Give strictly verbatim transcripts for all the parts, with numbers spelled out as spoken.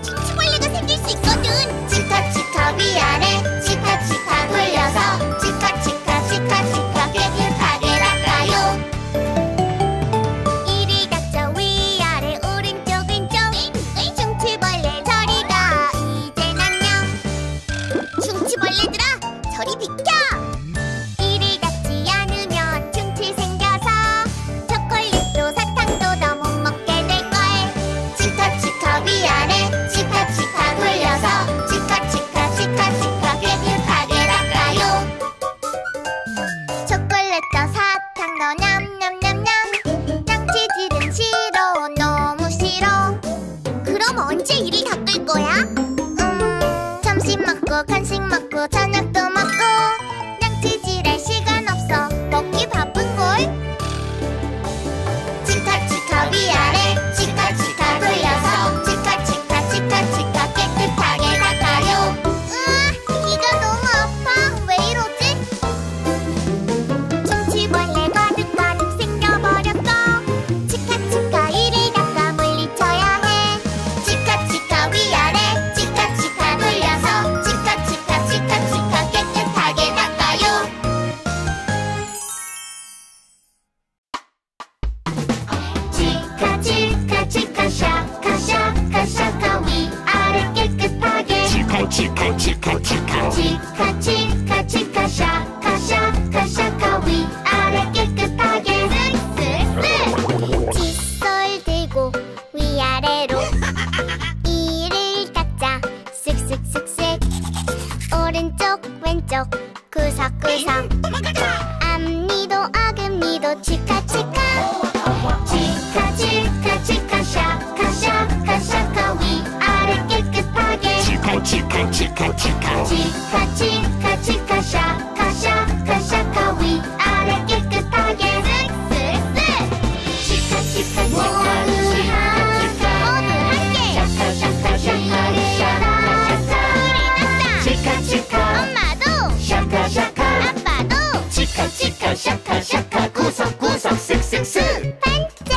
충치벌레가 생길 수 있거든. 치카치카 위아래 치카치카 돌려서 치카치카 치카치카 깨끗하게 닦아요. 이리 닥쳐 위아래 오른쪽 왼쪽 충치벌레 저리가 이젠 안녕. 충치벌레들아 저리 비켜. 이리 닿지 않으면 충치 생겨서 초콜릿도 사탕도 더 못 먹게 될걸. 치카치카 위아래 치카치카 돌려서 치카치카 치카치카 깨끗하게 닦아요. 초콜릿도 사탕도 냠냠냠냠. 양치질은 싫어 너무 싫어. 그럼 언제 이리 닦을 거야? 음 점심 먹고 간식 먹고 저녁도 먹고. 양치질할 시간 없어 먹기 바쁜걸. 치카치카 위아래 치카치카 돌려서 치카치카 치카치카 깨끗하게 닦아요. 으아 이가 너무 아파. 왜 이러지? 충치벌레 가득 가득 생겨버렸어. 치카치카 이리 닦아 물리쳐야 해. 치카치카 위아래 치카치카 돌려서 치카치카 치카치카 깨끗하게 닦아요. 치카치카 치카 샤카 샤카 샤카 위아래 깨끗하게. 치카 치카 치카 치카 치카 치카 치카 샤카 샤카 샤카 위아래 깨끗하게. 쓱쓱쓱 칫솔 들고 위아래로 이를 닦자. 쓱쓱쓱쓱 오른쪽 왼쪽 구석구석 앞니도 어금니도 치카치카. 치카 치카 치카 샤카 샤카 샤카 위아래 깨끗하게. 치카 치카 치카 치카 치카 치카 치카 샤카 샤카 샤카 위아래 깨끗하게. 쓱쓱쓱 치카 치카 치카 치카 모두 함께 샤카 샤카 샤카 샤카 샤카. 우리 났다. 치카 치카 엄마도 샤카 샤카 아빠도 치카 치카 샤카 샤카 구석구석 쓱쓱쓱 반짝.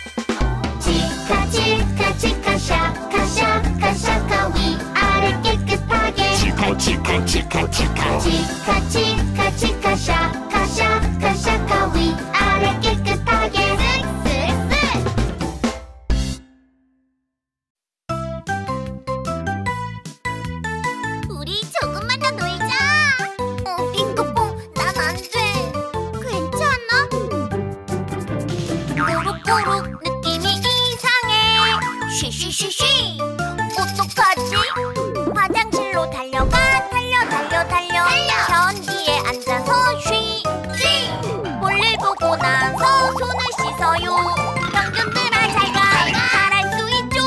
치카 치카 치카 샤카 샤카 샤카 위아래 깨끗하게. 치카 치카 치카 치카 치카 치카 치카 샤카 샤카 샤카 위아래 깨끗하게. 쓱쓱쓱 우리 조금만 더 놀자. 어 핑크퐁 난 안 돼. 괜찮아? 꼬룩꼬룩 느낌이 이상해. 쉬쉬쉬쉬 어떡하지? 화장실로 달려가 달려 달려 달려 변기에 앉아서 쉬 쉬. 볼일 보고 나서 손을 씻어요. 병균들아 잘가 잘할 수 있죠.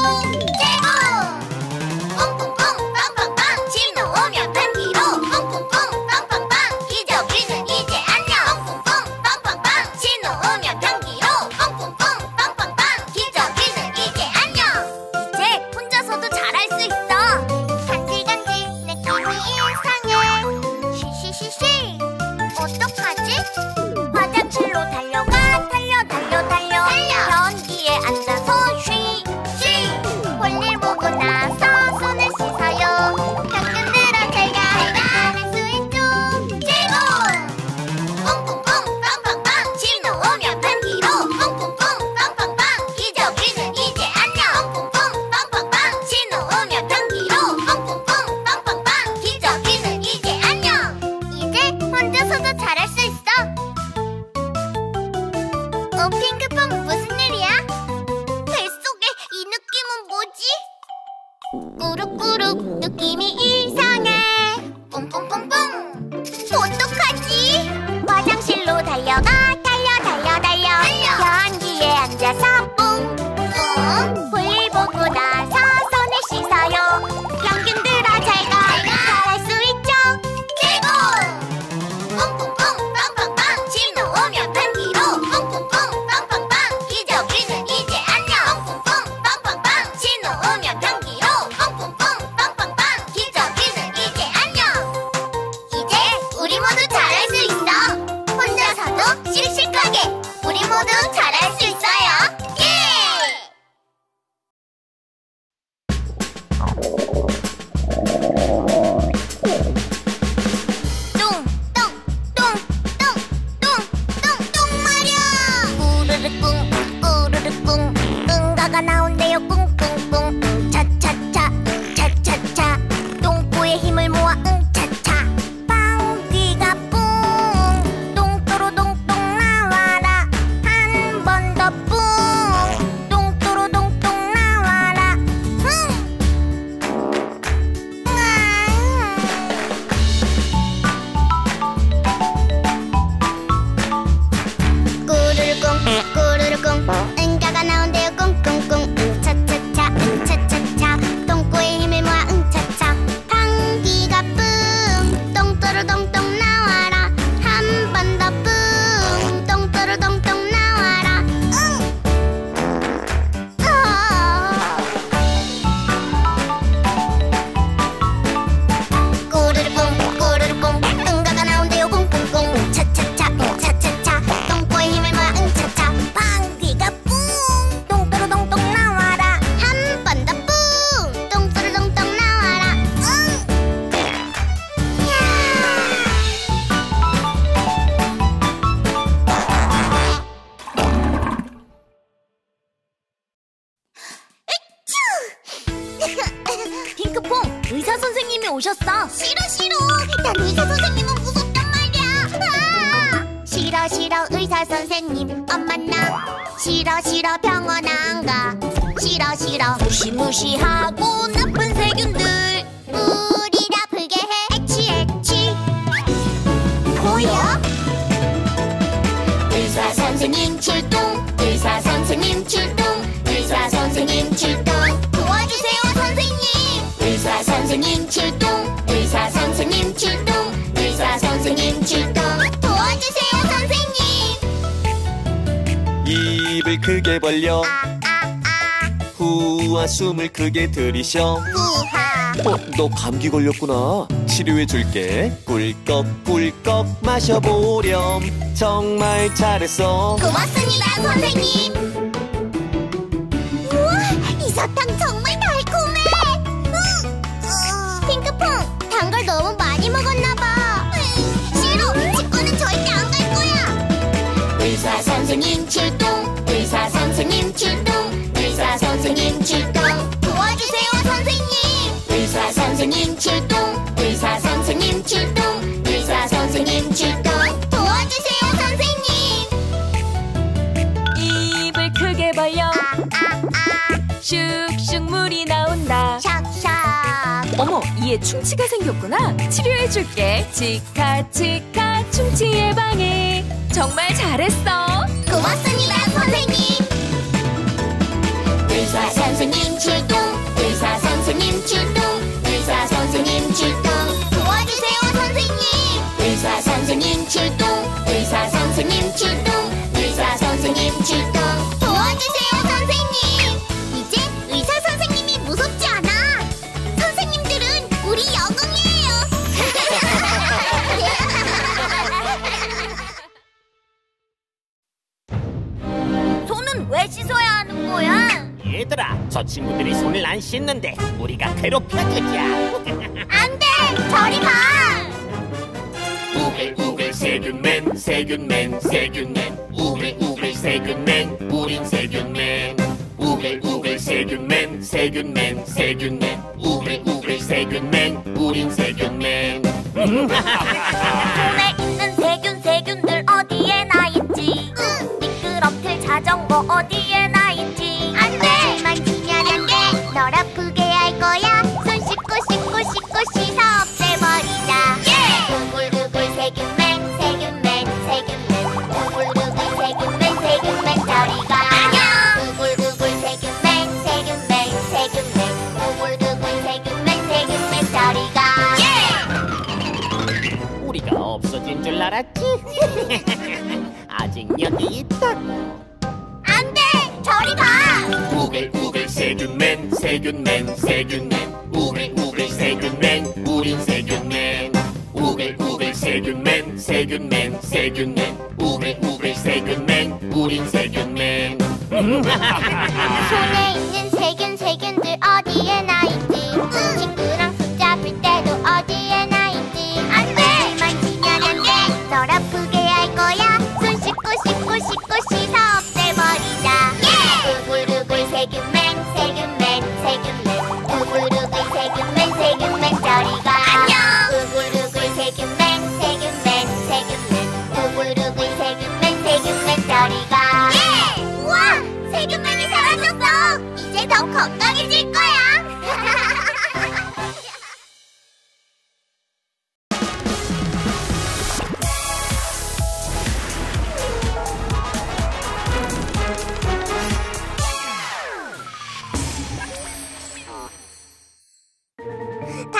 제공 뽕뽕뽕 빵빵빵. 침 놓으면 변기로 뽕뽕뽕 빵빵빵. 기저귀는 이제 안녕. 뽕뽕뽕 빵빵빵. 침 놓으면 변기로 뽕뽕뽕 빵빵빵. 기저귀는 이제 안녕. 이제 혼자서도 잘할 수 있어. 간질간질 느낌이 이상해. 쉬쉬쉬쉬 어떡하지? 화장실로 달려가 달려 달려 달려 변기에 앉아서 쉬 쉬. 볼일 보고 나서 손을 씻어요. 병균들아 잘가 잘할 수 있죠. 제공 뽕뽕뽕 빵빵빵. 침 놓으면 변기로 뽕뽕뽕 빵빵빵. 기저귀는 이제 안녕. 뽕뽕뽕 빵빵빵. 침 놓으면 변기로 뽕뽕뽕 빵빵빵. 기저귀는 이제 안녕. 이제 혼자서도 잘할 수 있어. 어 핑크퐁 무슨 일이야? 뱃속에 이 느낌은 뭐지? 꾸룩꾸룩 느낌이 이상해. 뽕뽕뽕뽕 어떡하지? 화장실로 달려가 달려 달려 달려 변기에 앉아서 뽕. 어? 볼일 보고 나서 손을 씻어요. 병균들아 잘가 잘할 수 있죠. 제공 뽕뽕뽕 빵빵빵. 침 놓으면 변기로 뽕뽕뽕 빵빵빵. 기저귀는 이제 안녕. 뽕뽕뽕 빵빵빵. 침 놓으면 변기로 뽕뽕뽕 빵빵빵. 기저귀는 핑크퐁, 의사 선생님이 오셨어. 싫어 싫어. 난 의사 선생님은 무섭단 말이야. 아! 싫어 싫어 의사 선생님 안 만나. 싫어 싫어 병원 안 가. 싫어 싫어 무시무시하고 나쁜 세균들 우리를 아프게 해. 애치 애치. 뭐야? 의사 선생님 출동. 의사 선생님 출동. 의사 선생님 출동. 도와주세요 선생님. 의사 선생님 출동. 의사 선생님 출동. 의사 선생님 출동. 도와주세요 선생님. 입을 크게 벌려. 아, 아, 아. 후와 숨을 크게 들이셔. 후하. 어, 너 감기 걸렸구나. 치료해 줄게. 꿀꺽 꿀꺽 마셔보렴. 정말 잘했어. 고맙습니다 선생님. 우와, 이 사탕 정말 달콤해. 음, 음. 핑크퐁, 단 걸 너무 많이 먹었나봐. 싫어, 치과는 절대 안 갈 거야. 의사 선생님 출동. 의사 선생님 출동. 의사 선생님 출동. 도와주세요 선생님. 의사 선생님 출동. 의사 선생님 출동. 의사 선생님 출동. 도와주세요 선생님. 입을 크게 벌려. 아, 아, 아. 슉슉 물이 나온다. 샥샥. 어머, 이에 충치가 생겼구나. 치료해줄게. 치카치카 충치 예방에. 정말 잘했어. 고맙습니다 선생님. 의사 선생님 출동. 의사 선생님 출동. 의사 선생님 출동. 도와주세요 선생님. 의사 선생님 출동. 의사 선생님 출동. 의사 선생님 출동. 도와주세요 선생님. 이제 의사 선생님이 무섭지 않아. 선생님들은 우리 영웅이에요. 손은 왜 씻어야 하는 거야? 얘들아, 저 친구들이 손을 안 씻는데 우리가 괴롭혀주자. 안 돼! 저리 가! 우글우글 세균맨, 세균맨, 세균맨. 우글우글 세균맨, 우린 세균맨. 우글우글 세균맨, 세균맨, 세균맨. 우글우글 세균맨, 우린 세균맨. 손에 있는 세균 세균들 어디에나 있지. 응. 미끄럼틀 자전거 어디에나 있지. 안 돼! 만지면 안 돼! 널 아프게 할 거야. 손 씻고 씻고 씻고 씻어 없애버리자. 예! 우글우글 세균맨, 세균맨, 세균맨. 우글우글 세균맨, 세균맨 저리 가. 안녕! 우글우글 세균맨, 세균맨, 세균맨. 우글우글 세균맨, 세균맨 저리 가. 예! 우리가 없어진 줄 알았지? 아직 여기 있다고. 안 돼! 저리 가! 우글우글 세균맨, 세균맨, 세균맨. 우글우글 세균맨, 우린 세균맨. 우글우글 세균맨, 세균맨, 세균맨. 우글우글 세균맨, 우린 세균맨. 손에 있는 세균 세균들 어디에나 있지.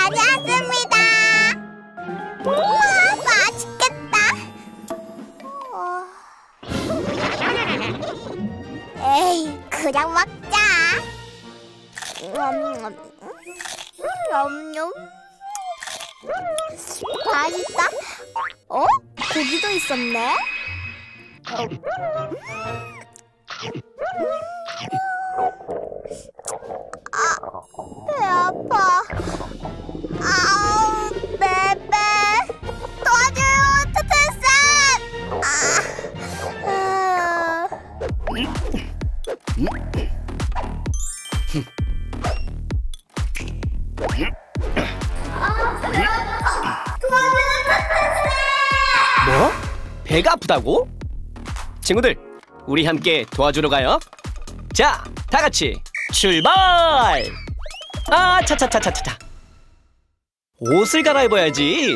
가져왔습니다. 우와, 맛있겠다. 어... 에이, 그냥 먹자. 음, 음, 맛있다. 어? 고기도 있었네. 어. 아, 배 아파. 아우, 베베. 도와줘요, 테테쌤. 아, 뭐? 배가 아프다고? 친구들, 우리 함께 도와주러 가요. 자, 다 같이 출발! 아, 차차차차차차. 옷을 갈아입어야지.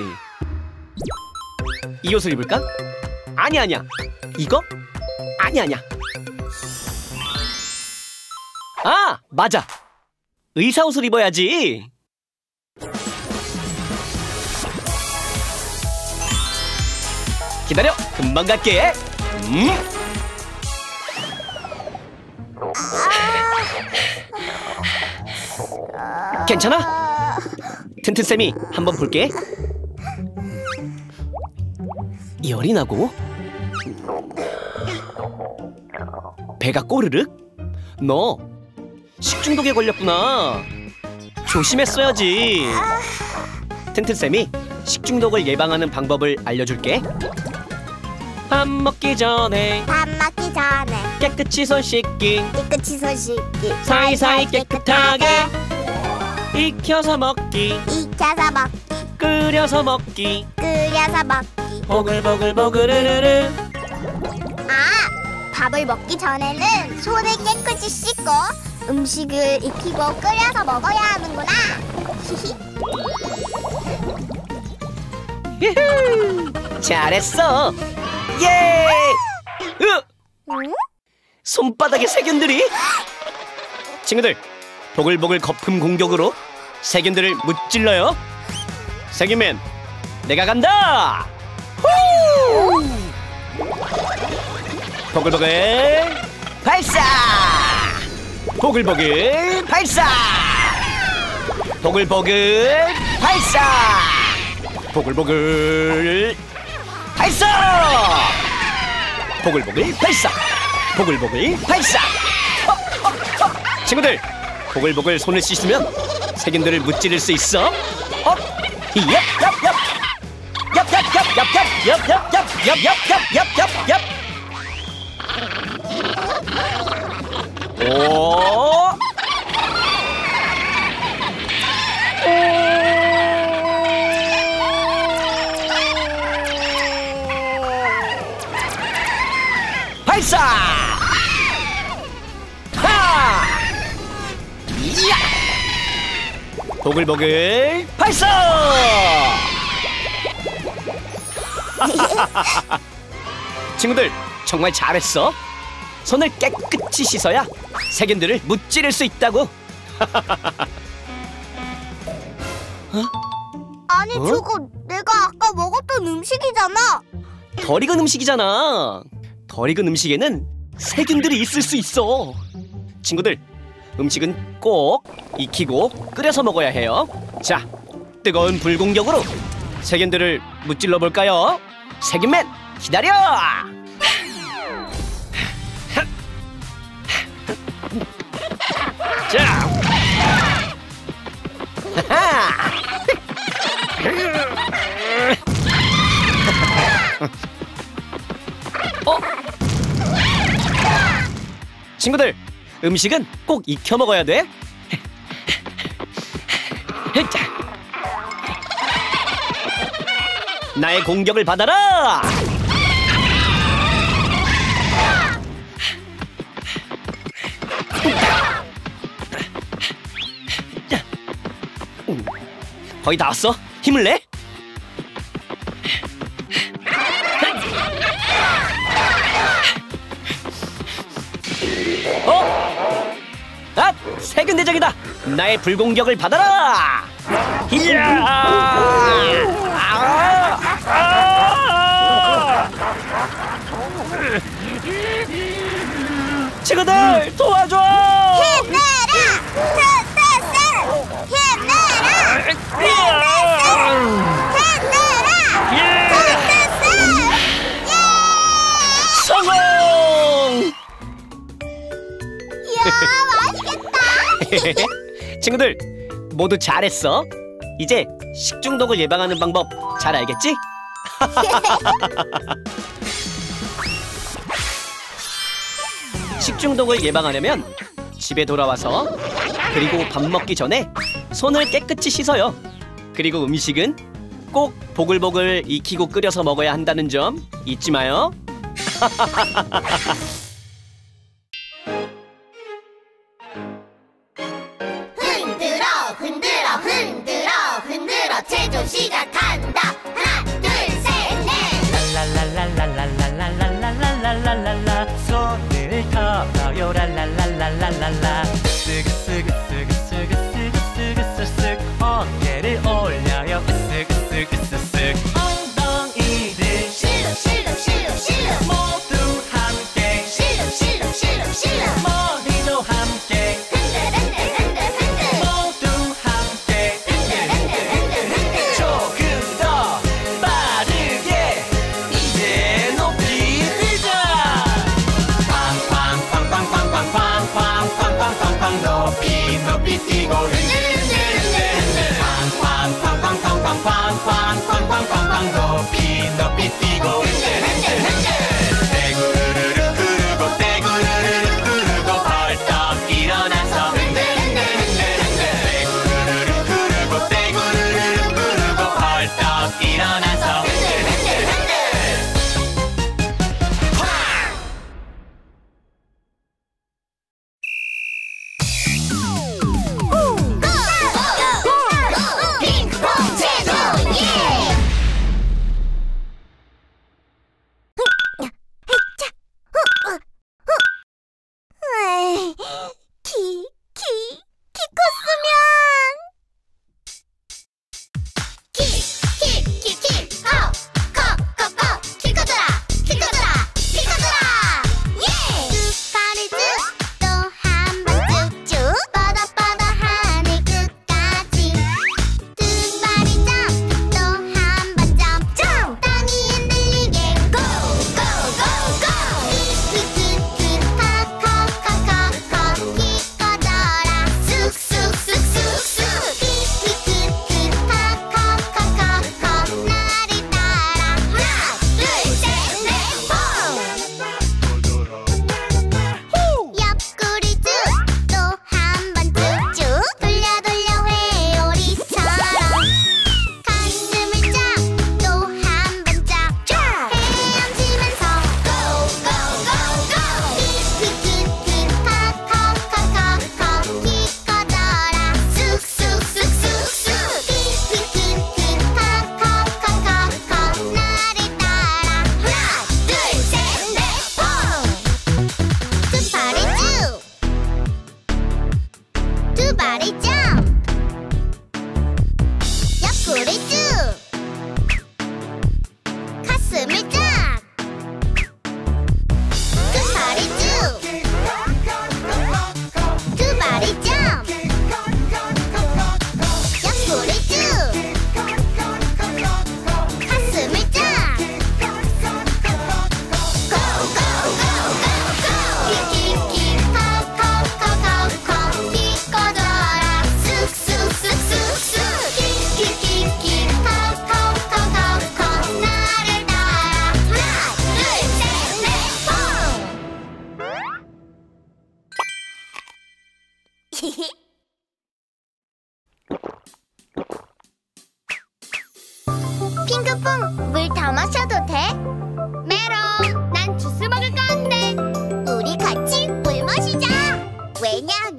이 옷을 입을까? 아니 아니야. 이거? 아니 아니야. 아, 맞아. 의사 옷을 입어야지. 기다려, 금방 갈게. 음? 괜찮아? 튼튼쌤이 한번 볼게. 열이 나고 배가 꼬르륵? 너 식중독에 걸렸구나. 조심했어야지. 튼튼쌤이 식중독을 예방하는 방법을 알려줄게. 밥 먹기 전에 밥 먹기 전에 깨끗이 손 씻기, 깨끗이 손 씻기, 사이사이 깨끗하게 익혀서 먹기, 익혀서 먹기, 끓여서 먹기, 끓여서 먹기. 보글보글 으르르. 아, 밥을 먹기 전에는 손을 깨끗이 씻고 음식을 익히고 끓여서 먹어야 하는구나. 유후, 잘했어. 예! 으! 응? 손바닥에 세균들이. 친구들, 보글보글 거품 공격으로 세균들을 무찔러요. 세균맨, 내가 간다. 후! 보글보글 발사. 보글보글 발사. 보글보글 발사. 보글보글 발사. 보글보글 발사. 보글보글 발사. 어, 어, 어. 친구들, 보글보글 손을 씻으면 세균들을 무찌를 수 있어. 어? 얍, 얍, 얍. 얍, 얍, 얍, 얍, 얍, 얍, 얍, 얍, 얍, 얍, 얍, 얍. 오. 발사! 하! 이야! 보글보글 발사! 친구들, 정말 잘했어. 손을 깨끗이 씻어야 세균들을 무찌를 수 있다고. 어? 아니, 어? 저거 내가 아까 먹었던 음식이잖아. 덜 익은 음식이잖아. 덜 익은 음식에는 세균들이 있을 수 있어. 친구들, 음식은 꼭 익히고 끓여서 먹어야 해요. 자, 뜨거운 불 공격으로 세균들을 무찔러 볼까요? 세균맨, 기다려! 자, 어? 친구들, 음식은 꼭 익혀 먹어야 돼. 나의 공격을 받아라. 거의 다 왔어. 힘을 내. 어? 아, 세균 대적이다. 나의 불공격을 받아라. 이야! 아! 아! 친구들 도와줘! 힘내라! 스스스! 힘내라! 힘내라! 스스스! 성공! 이야, 맛있겠다! 친구들 모두 잘했어. 이제 식중독을 예방하는 방법 잘 알겠지? 식중독을 예방하려면 집에 돌아와서 그리고 밥 먹기 전에 손을 깨끗이 씻어요. 그리고 음식은 꼭 보글보글 익히고 끓여서 먹어야 한다는 점 잊지 마요. 흔들어 흔들어 흔들어 흔들어 제조 시작한다. 하나 둘 셋 넷. 랄랄랄랄랄랄랄랄랄랄랄랄랄라 손을 털어요 랄랄랄랄랄랄라 으쓱으쓱으쓱으쓱으쓱으쓱 어깨를 올려요 으쓱으쓱으쓱 엉덩이를 실룩 실룩 실룩 실룩 모두 함께 실룩 실룩 실룩 실룩 머리도 함께 흔들 흔들 흔들 흔들 모두 함께 흔들 흔들 흔들 흔들 조금 더 빠르게 이제 높이 뛰자 팡팡팡팡팡팡팡팡팡팡팡팡 높이 높이 뛰고 흔들흔들흔들 팡팡팡팡팡팡팡팡팡팡팡 높이 높이 뛰고 흔들흔들흔들 떼구르르르 구르고 떼구르르르 구르고 벌떡 일어나서 흔들흔들흔들흔들 떼구르르르 구르고 떼구르르르 구르고 벌떡 일어나서 흔들흔들흔들 핑크퐁 제조 예! 에이, 키, 키, 키 컸으면 키, 키, 키, 키, 어, 커, 커, 커, 키 커져라, 키 커져라, 키 커져라 예! 두 발을 쭉 또 한 번 쭉쭉 뻗어 뻗어 하늘 끝까지 두 발이 점프 또 한 번 점프 점프 땅이 흔들리게 고! 고! 고! 고! 크크크 커커커커커 키 커져라 쑥쑥쑥쑥쑥 크크크 커커커커커 나를 따라 하나 둘셋넷 퐁! 옆구리 쭉 또 한 번 쭉쭉 돌려 돌려 회오리처럼 가슴을 쫙 또 한 번 쫙쫙 헤엄치면서 고! 고! 고! 고! 크크크 커커커커커 키 커져라 쑥쑥쑥쑥쑥 크크크 커커커커커 나를 따라 하나 둘셋넷 퐁! 두 발을 쭉 두 발을 점 옆구리 쭉 가슴을 쫙 두 발을 쭉 두 발을 점 옆구리 쭉 가슴을 쫙 키키키 커커커커커 키 꺼져라 쑥쑥쑥쑥쑥 키키키 커커커커커 나를 따라 하나 둘셋넷 퐁! 핑크퐁 물 더 마셔도 돼? 메롱 난 주스 먹을 건데 우리 같이 물 마시자 왜냐면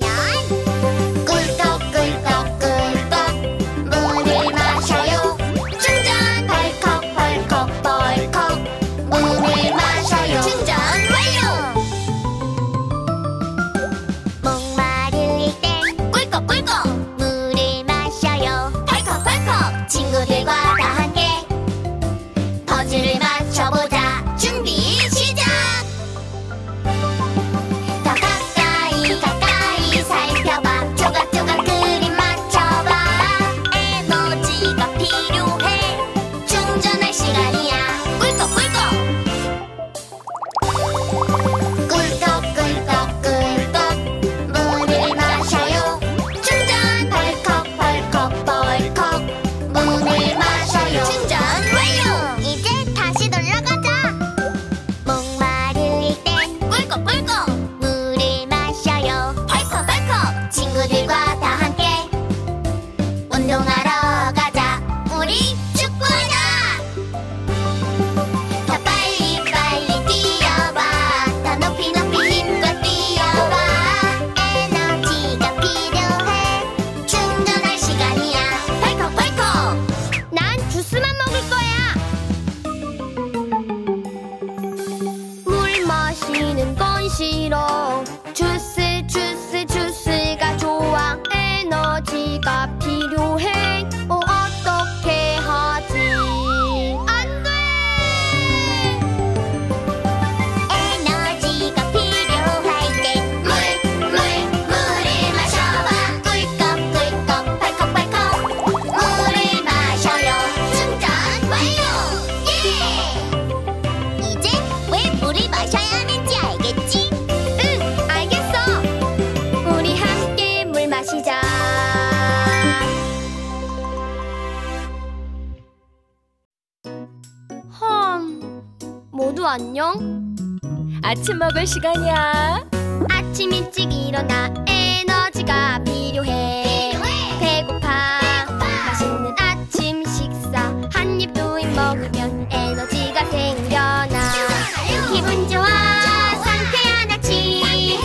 꿀꺽꿀꺽꿀꺽 물을 마셔요 충전 벌컥벌컥벌컥 물을 마셔요 충전 완료 목마를 땐 꿀꺽꿀꺽 물을 마셔요 더 친구들과 다 함께 퍼즐을 맞춰보자. 준비 시작. 더 가까이 가까이 살펴봐. 조각조각 그림 맞춰봐. 에너지가 필요해. 충전할 시간이야. 꿀꺽꿀꺽 꿀꺽꿀꺽꿀꺽 물을 마셔요. 충전 벌컥벌컥벌컥 물을 마셔요. 충전 완료. 이제 다시 놀러가자. 목마를 땐 꿀꺽꿀꺽 물을 마셔요. 벌컥벌컥 친구들과 다 함께 운동하러 가자. 우리 축구하자. 더 빨리 빨리 뛰어봐. 더 높이 높이 힘껏 뛰어봐. 에너지가 필요해. 충전할 시간이야. 벌컥벌컥. 난 주스만 먹을 거야. 물 마시는 건 싫어. 주스 주스 주스가 좋아. 에너지가 필요해. 어, 어떻게 하지? 안 돼! 에너지가 필요할 땐 물, 물, 물을 마셔봐. 꿀꺽꿀꺽 벌컥벌컥 물을 마셔요. 충전 완료. 예! 이제 왜 물을 마셔야 하는지 알겠지? 응, 알겠어. 우리 함께 물 마시자. 험, 모두 안녕? 아침 먹을 시간이야. 아침 일찍 일어나. 에너지가 필요해. 배고파. 맛있는 아침 식사 한 입 두 입 먹으면 에너지가 생겨나. 기분 좋아. 상쾌한 아침.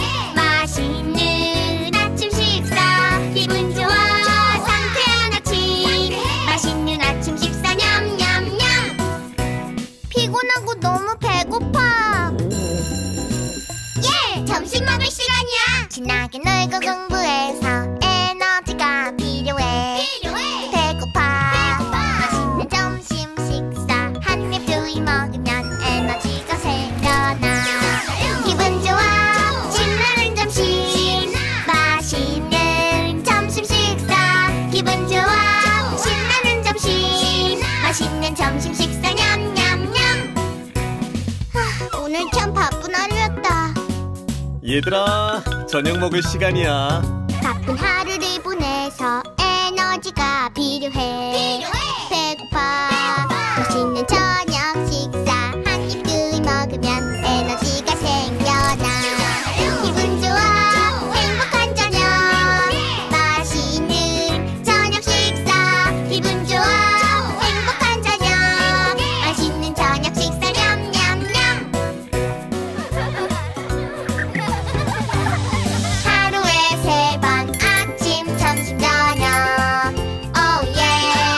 맛있는 아침 식사. 기분 좋아. 상쾌한 아침. 맛있는 아침 식사. 냠냠냠. 피곤하고 너무 배고파. 예! 점심 먹을 시간이야. 신나게 놀고 공부해서 에너지가 필요해. 배고파. 맛있는 점심 식사 한 입 두 입 먹으면 에너지가 생겨나. 기분 좋아. 신나는 점심. 맛있는 점심 식사. 기분 좋아. 신나는 점심. 맛있는 점심 식사. 냠냠냠. 하, 오늘 참 바쁜 하루였다. 얘들아, 저녁 먹을 시간이야. 바쁜 하루를 보내서 에너지가 필요해. 배고파. 맛있는 저녁 식사 한 입 두 입 먹으면 에너지가 생겨나. 기분 좋아. 행복한 저녁. 맛있는 저녁 식사. 기분 좋아. 행복한 저녁. 맛있는 저녁 식사. 냠냠냠. 하루에 세 번 아침 점심 저녁. 오예.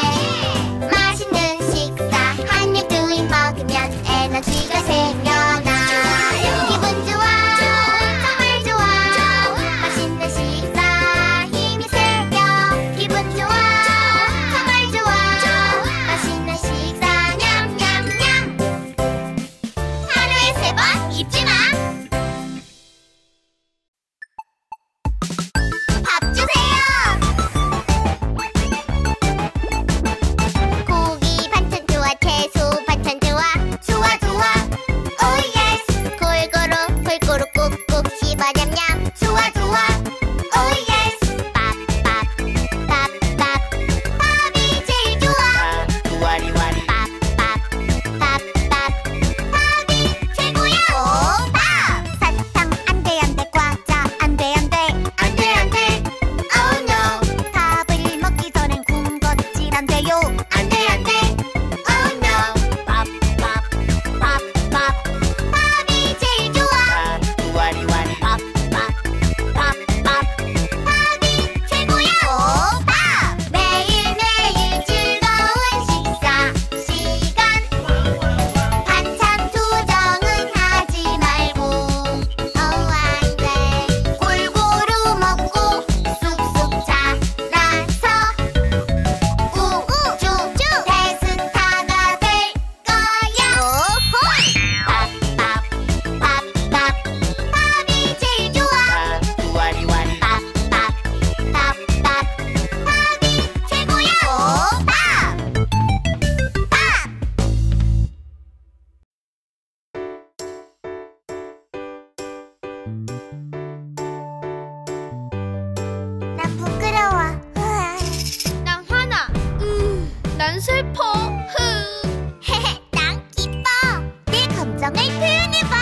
슬퍼. 흐. 난 기뻐. 내 감정을 표현해봐.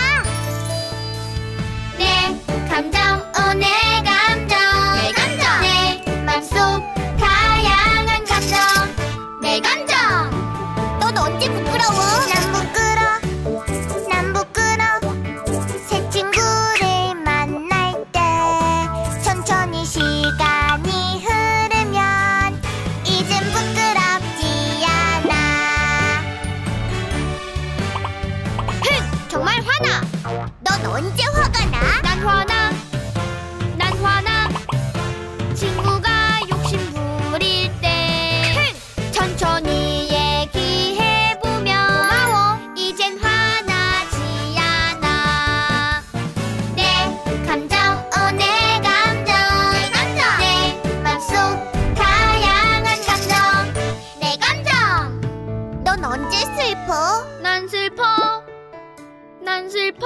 내 감정, 오, 내 감정. 내 감정. 내 맘속 다양한 감정. 내 감정. 넌 언제 부끄러워? 난 부끄러. 난 부끄러. 새 친구를 만날 때 천천히 시간이 흐르면 이젠 부끄럽지 않아. 흥! 정말 화나. 넌 언제 화가 나? 난 화나. 난 화나. 친구가 욕심 부릴 때 천천히 얘기해보면 고마워. 이젠 화나지 않아. 내 감정, 오, 내 감정. 내 감정. 내 맘속 다양한 감정. 내 감정. 넌 언제 슬퍼? 난 슬퍼. 난 슬퍼.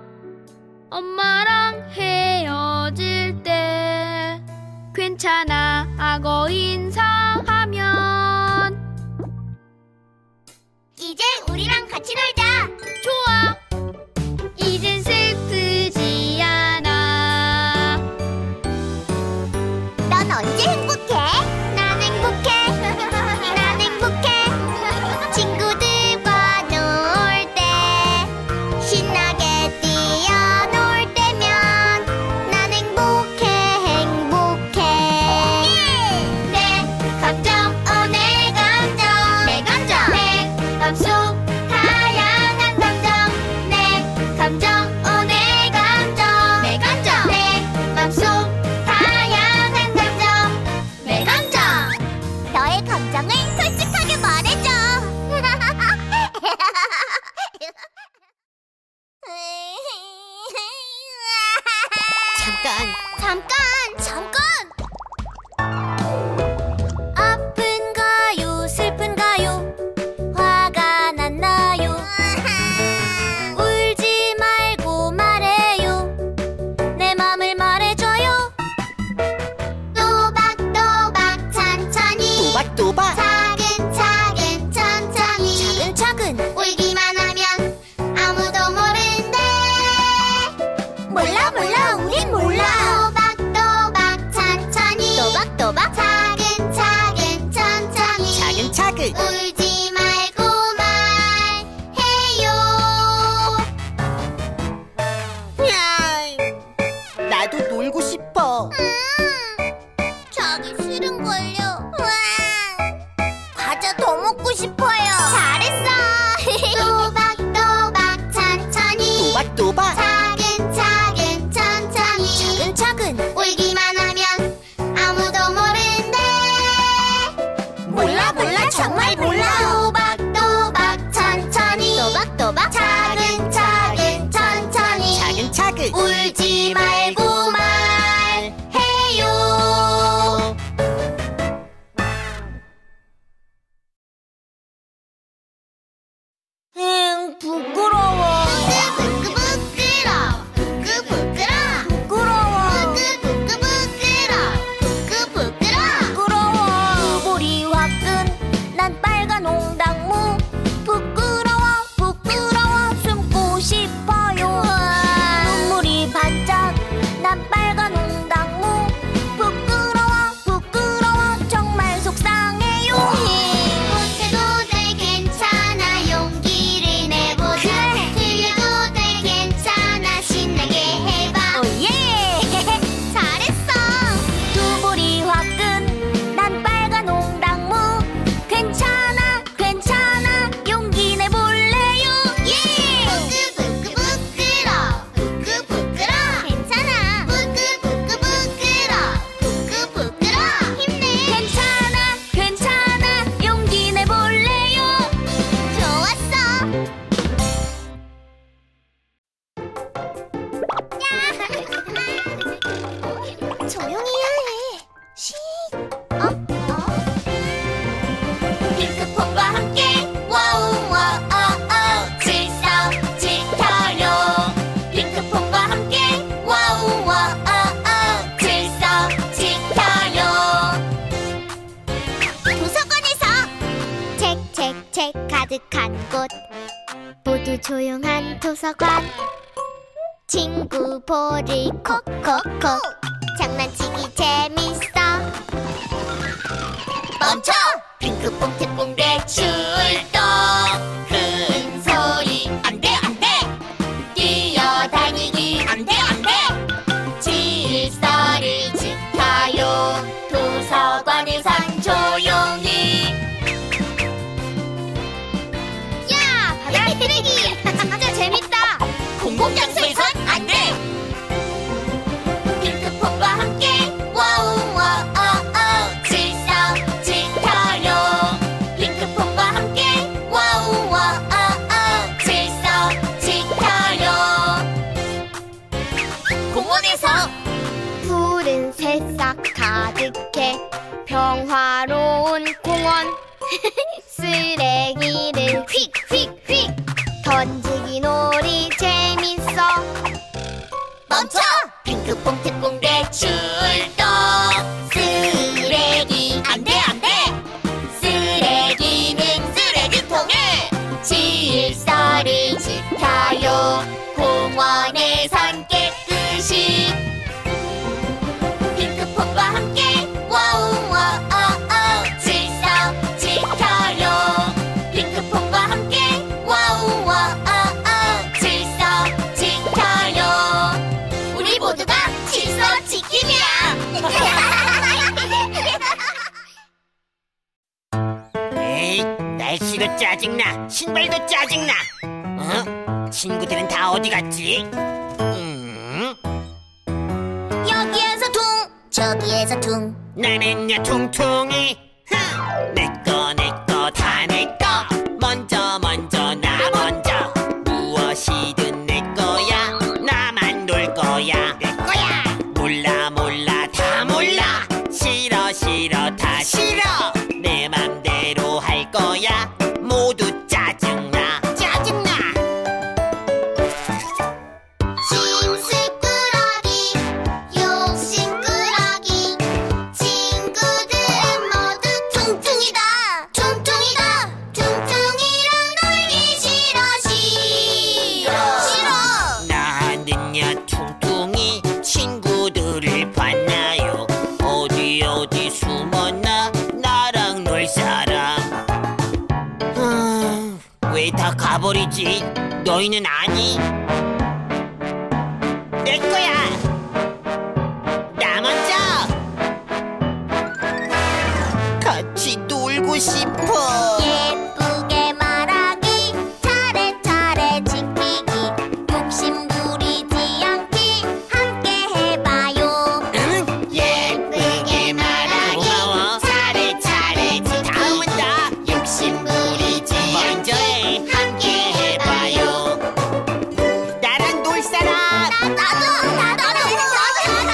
엄마랑 헤어질 때 괜찮아 하고 인사하면 이제 우리랑 같이 놀자. 좋아. 이젠 슬프지 않아. 넌 언제 행복해? 난 행복해. 난 행복해. 친구들과 놀 때 신나게 뛰어놀 때면 난 행복해 행복해. 내 감정, 오, 내 감정. 내 감정. 내 맘속 다양한 감정. 내 감정, 오, 내 감정. 내 감정. 내 맘속 다양한 감정. 내 감정. 너의 감정을 솔직하게 말해줘. 잠깐, 잠깐, 잠깐. 아픈가요, 슬픈가요? 화가 났나요? 울지 말고 말해요. 내 맘을 말해줘요. 또박또박 천천히. 또박또박. 차근차근 천천히. 차근차근. 울기만 하면 아무도 모른대. 몰라 몰라 우린 몰라. 또박또박 천천히. 또박또박. 차근차근 천천히. 차근차근. 울지 말고 말해요. 나도 놀고 싶어. 음, 자기 싫은걸요. 책 가득한 곳 모두 조용한 도서관 친구 볼을 콕콕콕 장난치기 재밌어 멈춰! 핑크퐁 특공대 출동 큰 소리 안돼 안돼 뛰어다니기 안돼 안돼 질서를 지켜요 도서관에선 조용히 야, 바다 쓰레기! 진짜 재밌다! 공공장소에선 안돼 핑크퐁과 함께 와우 와우 질서 지켜요 핑크퐁과 함께 와우 와우 질서 지켜요 공원에서 푸른 새싹 가득해 평화로운 공원 쓰레기를 휙휙휙 던지기 놀이 재밌어 멈춰! 핑크퐁 특공대 출동 쓰레기 안돼 안돼 쓰레기는 쓰레기통에 질서를 지켜요 공원에선 깨끗이 핑크퐁과 함께 와우 와우 질서 지켜요 핑크퐁과 함께 와우 와우 질서 지켜요 우리 모두가 질서 지킴이야 에이, 날씨도 짜증나, 신발도 짜증나. 어? 친구들은 다 어디 갔지? 음, 여기에서 퉁 저기에서 퉁 나는야 퉁퉁이. 흥! 내꺼 내꺼 다 내꺼. 먼저 먼저 나 먼저. 무엇이든 내 거야. 나만 놀 거야. 내 거야. 몰라 몰라 다 몰라. 싫어 싫어 다 싫어. 내 맘대로 할 거야. 모두 짜증나 짜증나. 심술꾸러기 욕심꾸러기 친구들은 모두 퉁퉁이다 퉁퉁이다 퉁퉁이랑 놀기 싫어 싫어 싫어 나는야 퉁퉁이. 친구들을 봤나요? 어디 어디 숨었나? 나랑 놀 사람. 왜 다 가버리지? 너희는 아니? 내 거야. 나 먼저. 같이 놀고 싶어. 예쁘게 말하기 차례차례 지키기 욕심 부리지 않기 함께 해봐요 응? 예쁘게 말하기 고마워. 차례차례 지키기 다음은 나. 욕심 부리지 먼저 해. 함께 해봐요. 나랑 놀 사람. 나도 나도 나도 나도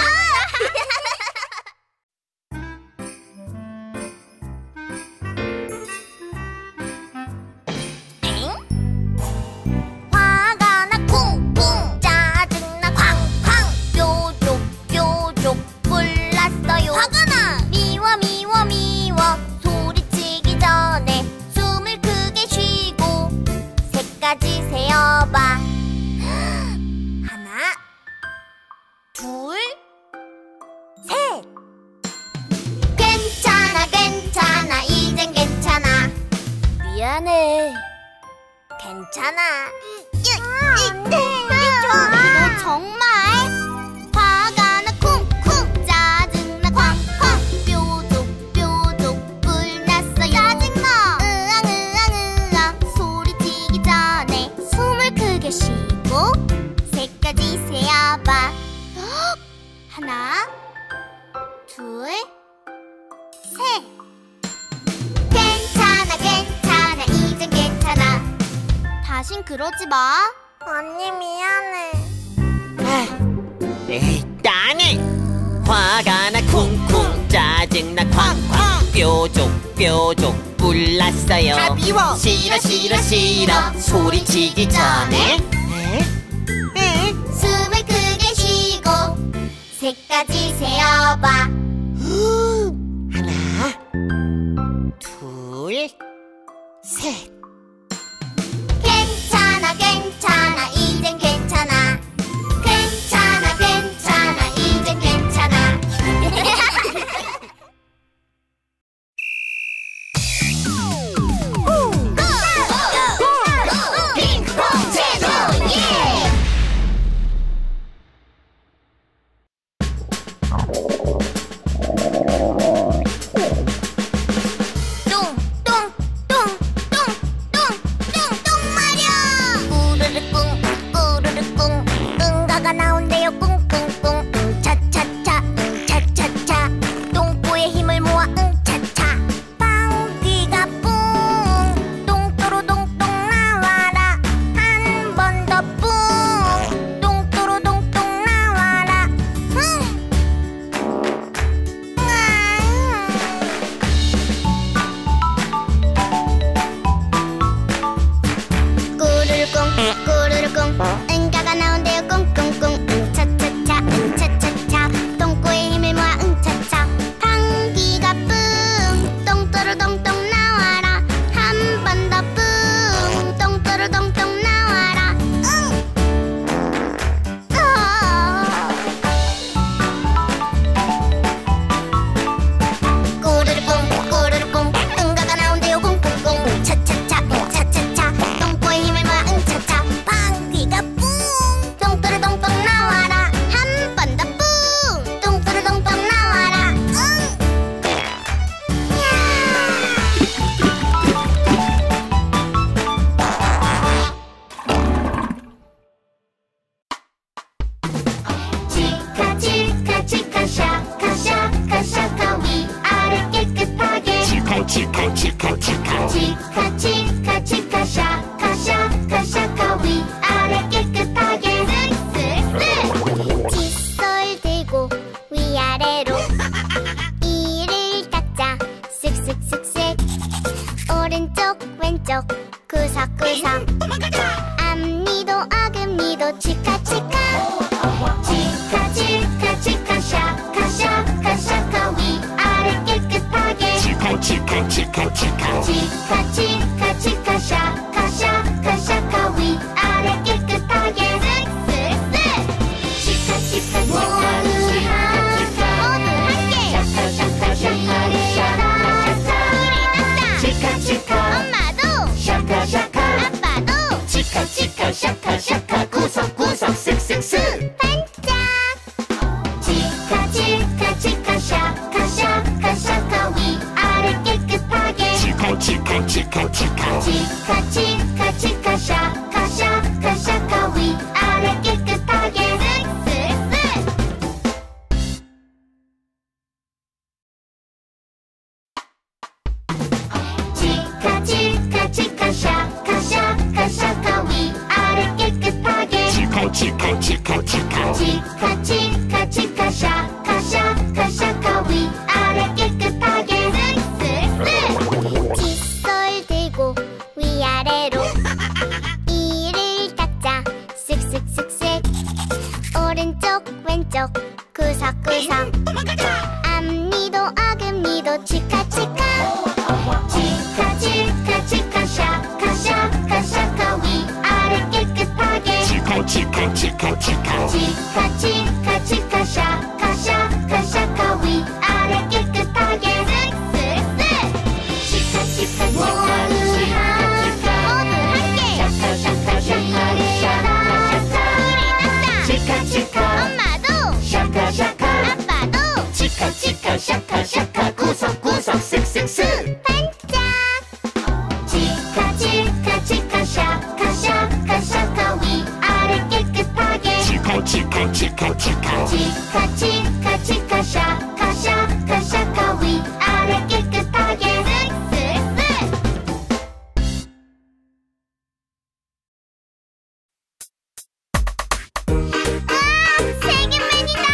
화가 나 쿵쿵 짜증나 쾅쾅 뾰족 뾰족 몰랐어요 화가 나 미워 미워 미워 소리치기 전에 숨을 크게 쉬고 새까지 세어봐 하나 둘 셋 괜찮아 괜찮아 이젠 괜찮아 미안해 괜찮아 너 정말 화가 나 쿵쿵 짜증나 쾅쾅 뾰족 뾰족 뿔났어요 짜증나 으앙 으앙 으앙 소리치기 전에 숨을 크게 쉬고 세까지 세어봐 하나 둘 셋 괜찮아 괜찮아 이젠 괜찮아 다신 그러지 마 언니 미안해 에이, 나는 화가 나 쿵쿵 짜증나 쾅쾅 뾰족 뾰족 뿔났어요. 다 미워. 싫어 싫어 싫어 소리치기 전에. 에? 에? 숨을 크게 쉬고 세까지 세어봐 하나 둘 셋. 괜찮아 괜찮아 이젠 괜찮아. 괜찮아 괜찮아 이젠 괜찮아. 빙봉 제도 예. 치카 치카 치카 치카 치카 치카 샤카 샤카 샤카 위아래 깨끗하게 쓱쓱쓱 칫솔 들고 위아래로 이를 닦자 쓱쓱쓱쓱 오른쪽 왼쪽 구석구석 앞니도 어금니도 치카 치카 치카 치카 치카 샤카 샤카 샤카 위아래 깨끗하게 치카 치카 치카 치카 치카 치카 치카 샤카 샤카 샤카 위아래 깨끗하게 쓱쓱쓱 치카 치카 치카 모두 함께 샤카 샤카 샤카 샤카 치카 치카 엄마도 샤카 샤카 아빠도 치카 치카 샤카 샤카 구석구석 쓱쓱쓱 반짝 치카 치카 치카 샤카 샤카 샤카 위아래 깨끗하게 치카 치카 치카 치카 치카 치카 치카 샤카 샤카 샤카 위아래 깨끗하게 쓱쓱쓱 치카 치카 치카 샤카 샤카 샤카 위아래 깨끗하게 치카 치카 치카 치카 치카 치카 치카 샤카 샤카 샤카 위아래 깨끗하게 쓱쓱쓱 칫솔 들고 위아래로 이를 닦자 쓱쓱쓱쓱 오른쪽 왼쪽 구석구석 앞니도 어금니도 치카 치카 치카 치카 치카 샤카 샤카 샤카 위아래 깨끗하게 치카 치카 치카 치카 치카 치카 치카 샤카 샤카 샤카 위아래 깨끗하게 쓱쓱쓱 치카 치카 치카 모두 함께 샤카 샤카 샤카 샤카 치카 치카 엄마도 샤카 샤카 아빠도 치카 치카 샤카 샤카 구석구석 쓱쓱쓱 반짝 치카 치카 치카 샤카 샤카 샤카 위아래 깨끗하게 치카 치카 치카 치카 치카 치카 치카 샤카 샤카 샤카 위아래 깨끗하게 쓱쓱쓱 아! 세균맨이다!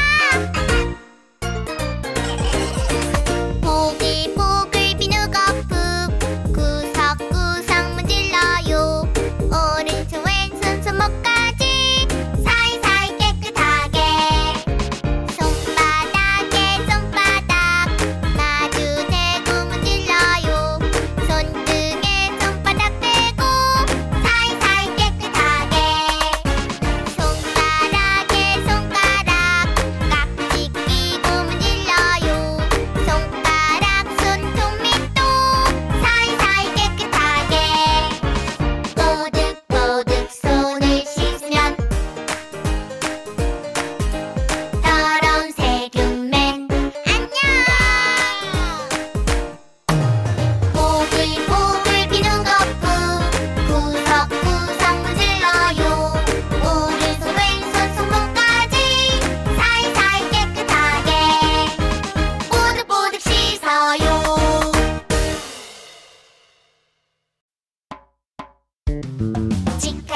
보글보글 비누 거품 구석구석 문질러요 오른손 왼손 손목까지 사이사이 깨끗하게 손바닥에 손바닥 마주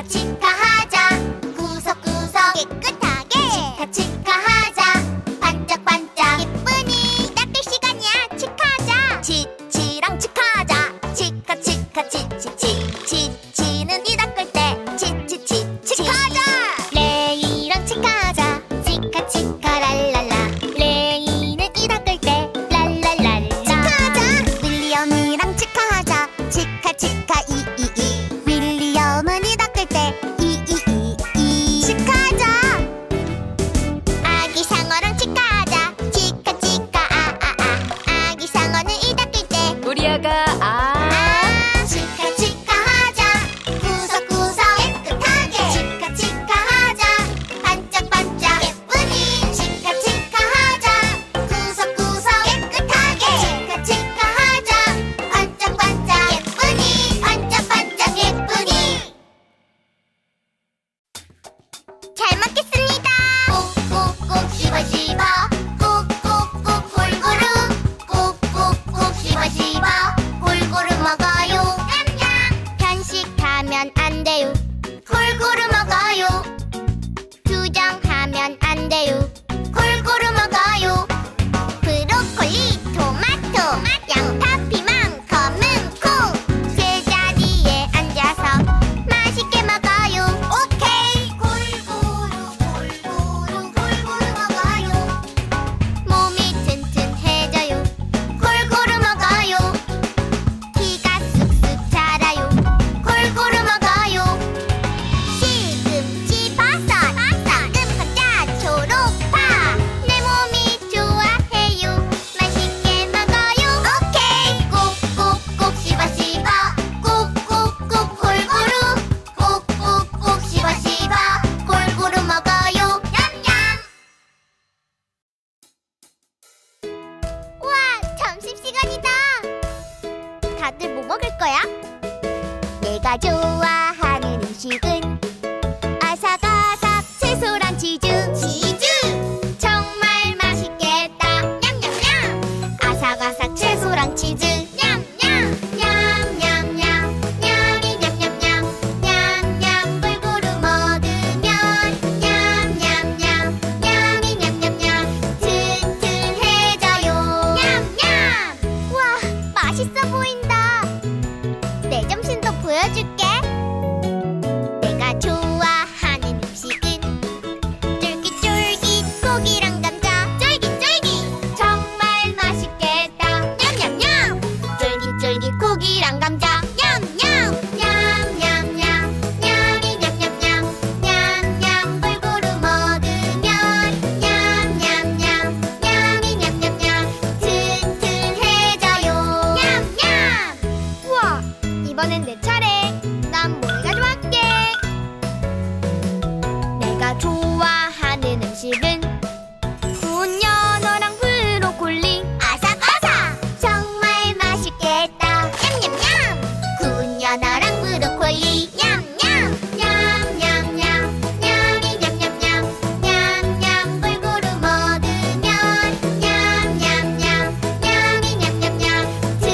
치카치카하자. 구석구석 깨끗하게 치카치카하자. 반짝반짝 예쁘니 닦을 시간이야. 치카하자. 치치랑 치카하자. 치카치카 치치치. 치치는 이 닦을 때 치치치 치카하자. 레이랑 치카하자. 치카치카 랄랄라. 레이는 이 닦을 때 랄랄랄라. 치카하자. 윌리엄이랑 치카하자. 치카치카 이이이. 윌리엄은 이 닦을 때 이이이이. 치카하자. 아기 상어랑 치카하자. 치카치카 아아아. 아기 상어는 이 닦을 때 우리 아가 아. 아, 치카치카하자. 구석구석 깨끗하게 치카치카하자. 반짝반짝 예쁘니 치카치카하자. 구석구석 깨끗하게 치카치카하자. 반짝반짝 예쁘니 반짝반짝 예쁘니. 잘 먹겠습니다. 꾹꾹꾹 씹어씹어. 꾹꾹꾹 골고루. 꾹꾹꾹 씹어씹어. 골고루 먹어요. 냠냠. 편식하면 안 돼요. 골고루 먹어요. 투정하면 안 돼요. 골고루 먹어요. 브로콜리, 토마토, 양파, 피망, 검은 콩. 제자리에 앉아서 맛있게 먹어요. 오케이. 골고루 골고루 골고루 먹어요. 몸이 튼튼해져요. 골고루 먹어요. 키가 쑥쑥 자라요. 골고루 먹어요. 시금치, 버섯, 당근, 감자, 초록파. 내 몸이 좋아해요. 맛있게 먹어요. 오케이. 꾹꾹꾹 씹어씹어. 꾹꾹꾹 골고루. 꾹꾹꾹 씹어씹어. 골고루 먹어요. 냠냠. 우와, 점심시간이다. 다들 뭐 먹을 거야? 내가 좋아하는 음식은 아삭아삭 채소랑 치즈. 치즈! 정말 맛있겠다. 냠냠냠. 아삭아삭 채소랑 치즈. 냠냠. 냠냠냠. 냠이 냠냠냠. 냠냠 골고루 먹으면 냠냠냠. 냠이 냠냠냠. 튼튼해져요. 냠냠. 와, 맛있어 보인다. 내 점심도 보여줄게. 내가 좋아하는 음식은 쫄깃쫄깃 고기랑 감자. 쫄깃쫄깃. 정말 맛있겠다. 냠냠냠. 쫄깃쫄깃 고기랑 감자. 냠냠. 냠냠냠. 냠이 냠냠냠. 냠냠 골고루 먹으면 냠냠냠. 냠이 냠냠냠. 튼튼해져요. 냠냠. 우와, 이번엔 내 차례. 난 뭘 가져갈게? 내가 좋아하는 음식은 구운 연어랑 브로콜리. 아삭아삭. 정말 맛있겠다. 냠냠냠. 구운 연어랑 브로콜리. 냠냠. 냠냠냠. 냠이 냠냠냠. 냠냠 골고루 먹으면 냠냠냠. 냠이 냠냠냠.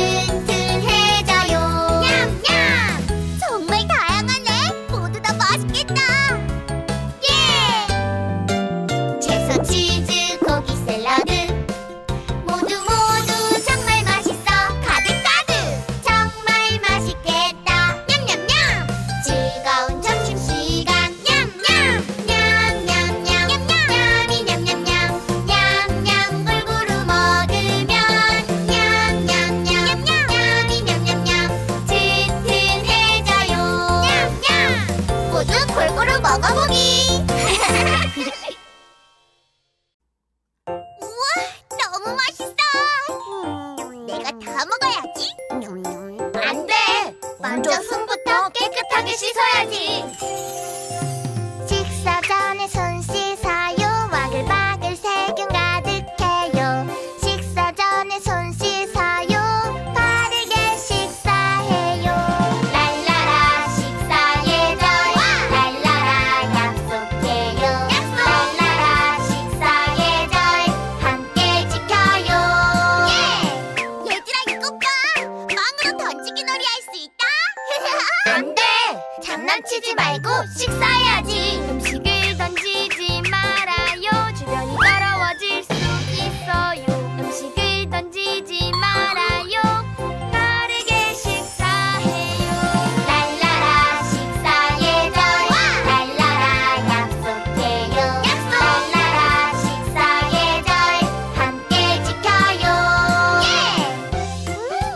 튼튼해져요. 냠냠. 정말 다양하네. 모두 다 맛있겠다. 예! 채소, 치즈, 고기, 샐러드. 모두 모두 정말 맛있어. 가득가득. 정말 맛있겠다. 냠냠냠. 즐거운 점심시간. 냠냠. 냠냠냠. 냠이 냠냠냠. 냠냠 골고루 먹으면 냠냠냠. 냠이 냠냠냠. 튼튼해져요. 냠냠. 모두 골고루 먹어보기. 우와, 너무 맛있어. 내가 다 먹어야지. 안 돼. 먼저 손부터 깨끗하게 씻어야지. 식사 전에 손 씻어요. 와글와글 세균 가득해요. 식사 전에 손 씻어요. 바르게 식사해요. 랄라라 식사의 절. 랄라라 약속해요. 랄라라 식사의 절. 함께 지켜요. 예! 얘들아, 이것 봐. 빵으로 던지기 놀이 할 수 있다. 안 돼. 장난치지 말고 식사해야지. 음식을 던지지 말아요. 주변이 더러워질 수 있어요. 음식을 던지지 말아요. 바르게 식사해요. 랄라라 식사 예절. 랄라라 약속해요. 약속. 랄라라 식사 예절 함께 지켜요. 예.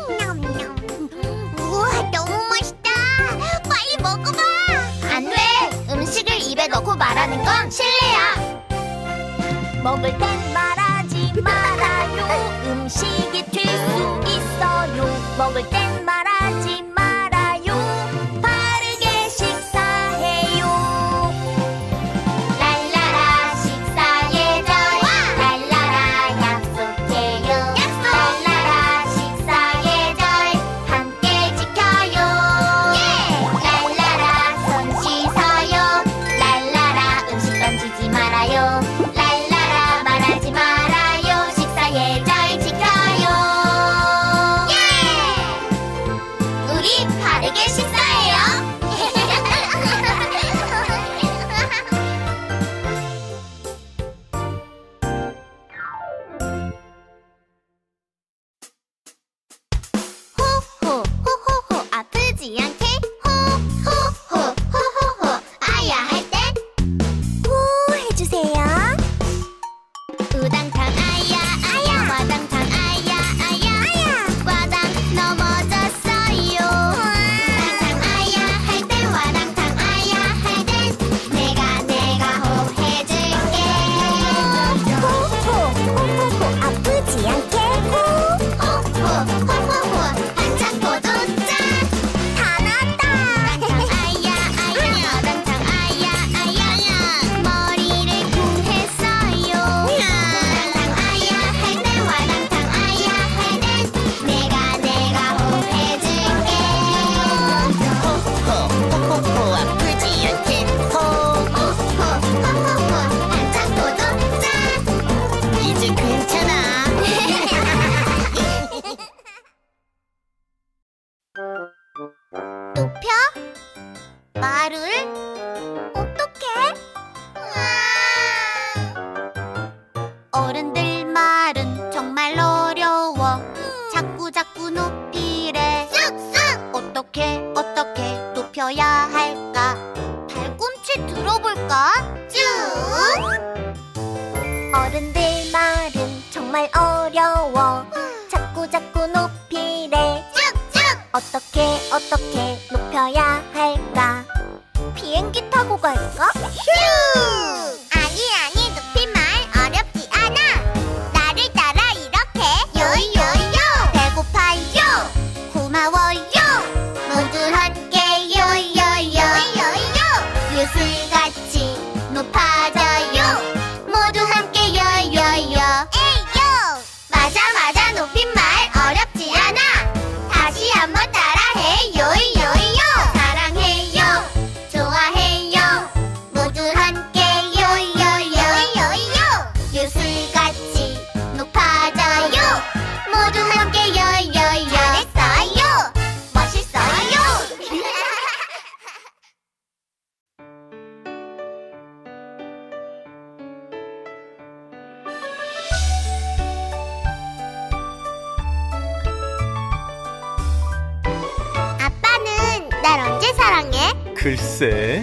음, 우와 너무 맛있다. 빨리 먹어봐. 안 돼. 음식을 입에 넣고 말하는 건 실례야. 먹을 땐 말하지 말아요. 음식이 튈 수 있어요. 먹을 땐 말하지 말아요. 바르게 식사해요. 랄라라 식사 예절. 랄라라 약속해요. 약속. 랄라라 식사 예절 함께 지켜요. 예. 랄라라 손 씻어요. 랄라라 음식 던지지 말아요. 랄라라 말하지 말아요. 식사 예절 지켜요. 예. 우리 바르게 식사해요. 호호 호호호 아프지 않게 호호호 호호호 아야 할 땐 호 해주세요. 우당탕 아야 아야 와당탕 아야 아야 아야 와당 넘어졌어요. 우당탕 아야 할 땐 와당탕 아야 할 땐 내가 내가 호 해줄게. 호호 호호호 아프지 않게 호호 호호호 반짝고도 짠 다 났다. 아야 아야 와당탕 아야 아야 머리를 쿵했어요. 와당탕 아야 할 땐 와당탕 아야 할 땐 내가 내가 호 해줄게. 호호호호호 아프지 않게 호 호호호호호 반짝고도 짠. 이제 괜찮아. 높여? 말을? 어떡해? 어른들 말은 정말 어려워. 자꾸 자꾸 높이래. 쓱쓱 어떻게 어떻게 높여야 할까? 발꿈치 들어볼까? 쭉. 어른들 말은 정말 어려워. 자꾸 자꾸 높이래. 쭉쭉 어떻게 어떻게 높여야 할까? 비행기 타고 갈까? 휴! 아니 아니 높임말 어렵지 않아. 나를 따라 이렇게 요요요. 배고파요. 고마워요. 모두 함께 요요요. 요요. 유술같이 높아져요. 모두 함께 요요요. 에이요. 맞아 맞아 높임말 어렵지 않아. 다시 한번 따라해 요요요. 사랑해요. 좋아해요. 모두 함께 요요요. 요요. 유술같이 높아져요. 모두 함께 요요요. 잘했어요. 멋있어요. 아빠는 날 언제 사랑해? 글쎄,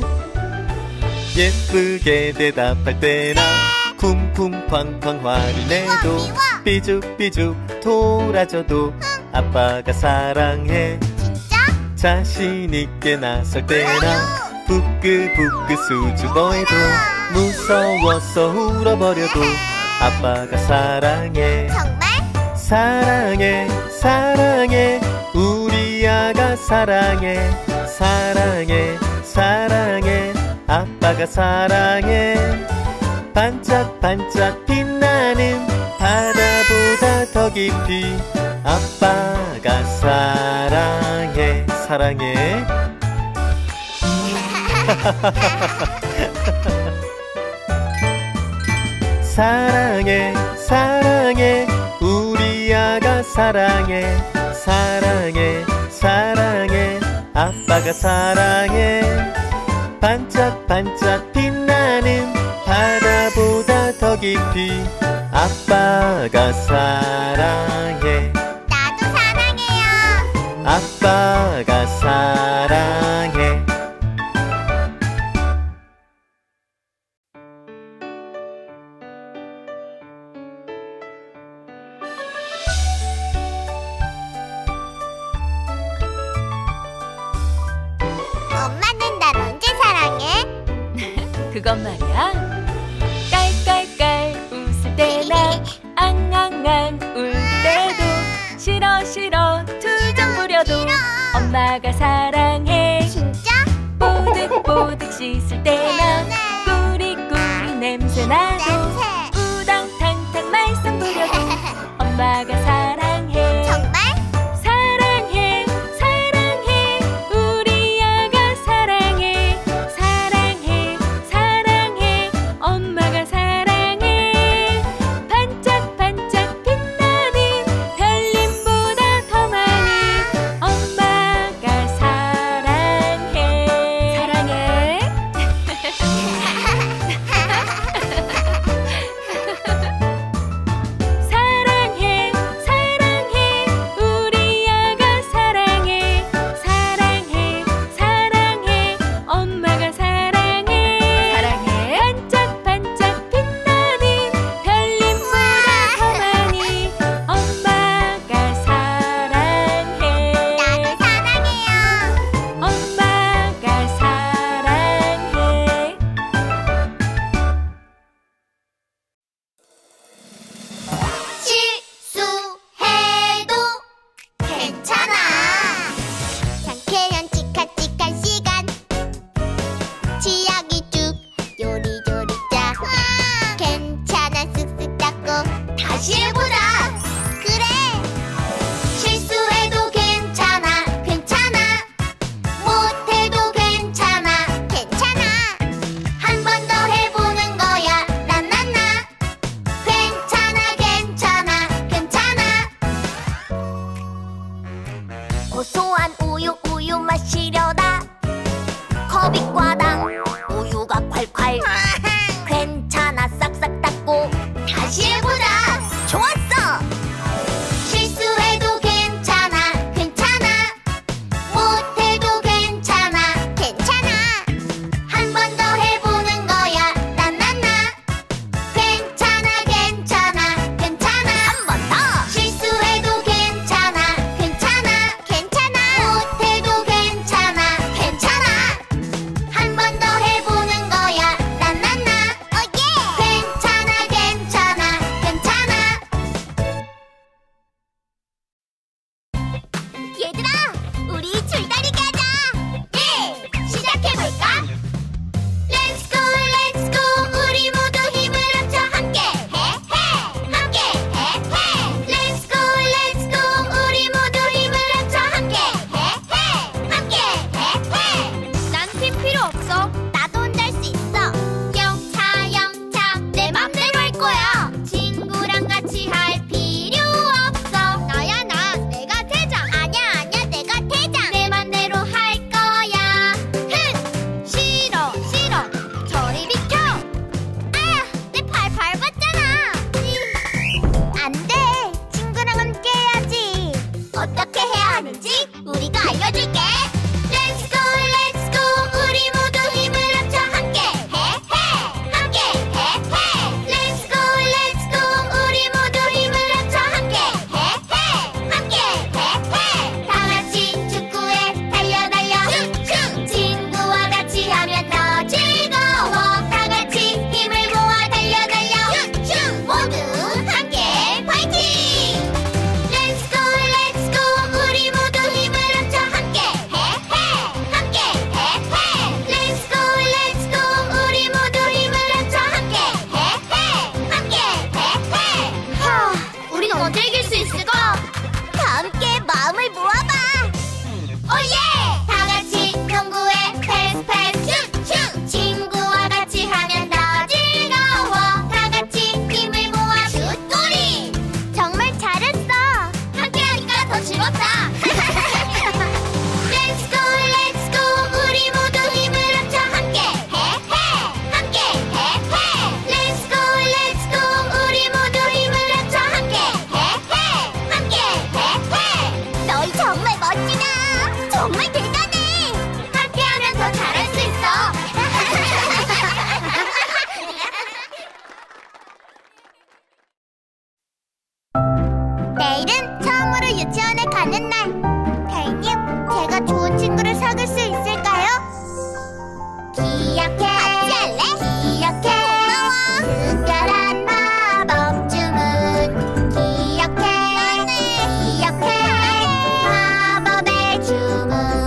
예쁘게 대답할 때나 쿵쿵 쾅쾅 화를 내도 미워. 삐죽삐죽 돌아줘도 아빠가 사랑해. 진짜? 자신 있게 나설 때나 부끄부끄 수줍어해도 무서워서 울어버려도 아빠가 사랑해. 정말? 사랑해 사랑해 우리 아가 사랑해. 사랑해 사랑해 아빠가 사랑해. 반짝반짝 빛나는 바다보다 더 깊이 아빠가 사랑해. 사랑해. 사랑해 사랑해 우리 아가 사랑해. 사랑해 사랑해 아빠가 사랑해. 반짝반짝 빛나는 바다보다 더 깊이 아빠가 사랑해. 나도 사랑해요. 아빠가 사랑해. 엄마는 날 언제 사랑해? 그건 말이야. 깔깔깔 웃을 때나 앙앙앙 울 때도 싫어 싫어 투정 부려도 엄마가 사랑해. 진짜? 뽀득뽀득 씻을 때나 꾸리꾸리 냄새 나도 냄새. 우당탕탕 말썽 부려도 엄마가 사랑해. 정말? 사랑해 사랑해 우리 아가 사랑해. 사랑해 사랑해 엄마가 사랑해. 반짝반짝 빛나는 별님보다 더 많이 엄마가 사랑해. 사랑해. 사랑해 사랑해 우리 아가 사랑해. 사랑해 사랑해 엄마가 사랑해. 사랑해. 반짝반짝 빛나는 별님보다 더 많이 엄마가 사랑해. 나도 사랑해요. 엄마가 사랑해. 실수해도 괜찮아. 상쾌한 치카치카 시간. 치약이 쭉 요리조리 짜. 괜찮아 쓱쓱 닦고 다시 해보자. 그래. 실수해도 괜찮아 괜찮아. 못해도 괜찮아 괜찮아. 한 번 더 해보는 거야 나나나. 괜찮아 괜찮아 괜찮아. 고소한 우유 우유 마시려다 컵이 꽈당 우유가 콸콸. 괜찮아 싹싹 닦고 다시 해보자. 좋았어. 실수해도 괜찮아 괜찮아. 못해도 괜찮아 괜찮아. 한 번 더 해보는 거야 나나나. 괜찮아 괜찮아 괜찮아. 한 번 더. 실수해도 괜찮아 괜찮아 괜찮아. 못해도 괜찮아 괜찮아. 한 번 더 해보는 거야 나나나. 오예. 괜찮아 괜찮아 괜찮아. 정말 대단해. 함께하면 더 잘할 수 있어. 내일은 처음으로 유치원에 가는 날. 벨님, 제가 좋은 친구를 사귈 수 있을까요? 기억해. 같이 할래? 기억해. 고마워. 특별한 마법 주문. 기억해. 기억해. 마법의 주문.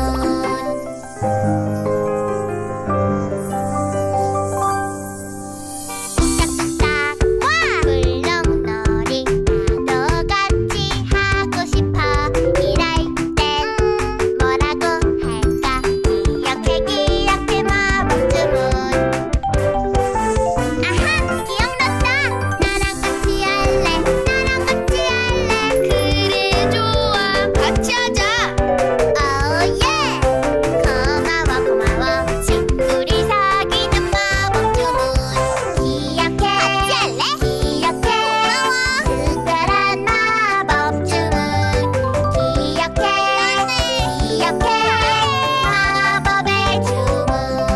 뚝딱뚝딱. 와! 굴렁놀이. 나도 같이 하고 싶어. 일할 땐 뭐라고 할까? 기억해 기억해 마법 주문. 아하! 기억났다! 나랑 같이 할래. 나랑 같이 할래. 그래 좋아. 같이 하자. 오예! 고마워 고마워. 친구를 사귀는 마법 주문. 기억해. 같이 할래? 기억해. 고마워. 특별한 마법 주문. 기억해. 기억해. 마법의 주문.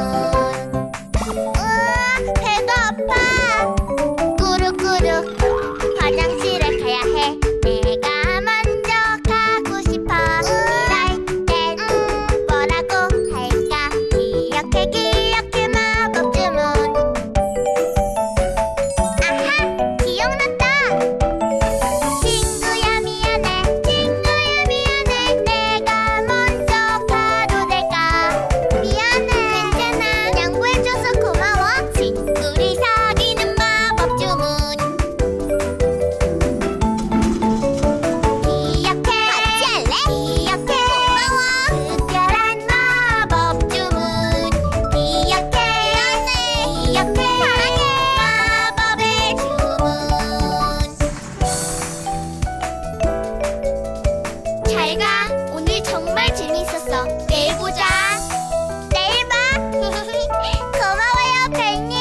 으아, 배가 아파. 꾸룩꾸룩. 화장실에 가야 해. 내가 먼저 가고 싶어. 일할 땐 뭐라고 할까? 기억해 기억해 마법 주문. 아하! 기억났다! 친구야 미안해. 친구야 미안해. 내가 먼저 가도 될까? 미안해. 괜찮아. 양보해줘서 고마워. 친구를 사귀는 마법 주문. 기억해. 같이 할래? 기억해. 고마워. 특별한 마법 주문. 기억해. 기억해. 사랑해. 마법의 주문. 잘 가. 오늘 정말 재밌었어. 내일 보자. 내일 봐. 고마워요, 벨님.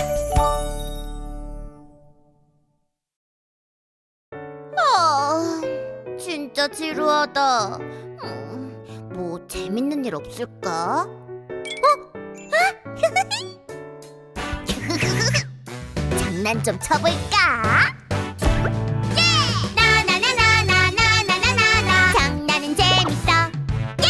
어, 진짜 지루하다. 음, 뭐 재밌는 일 없을까? 어? 아? 장난 좀 쳐볼까? 예! 나나나나나나나나나나. 장난은 재밌어. 예!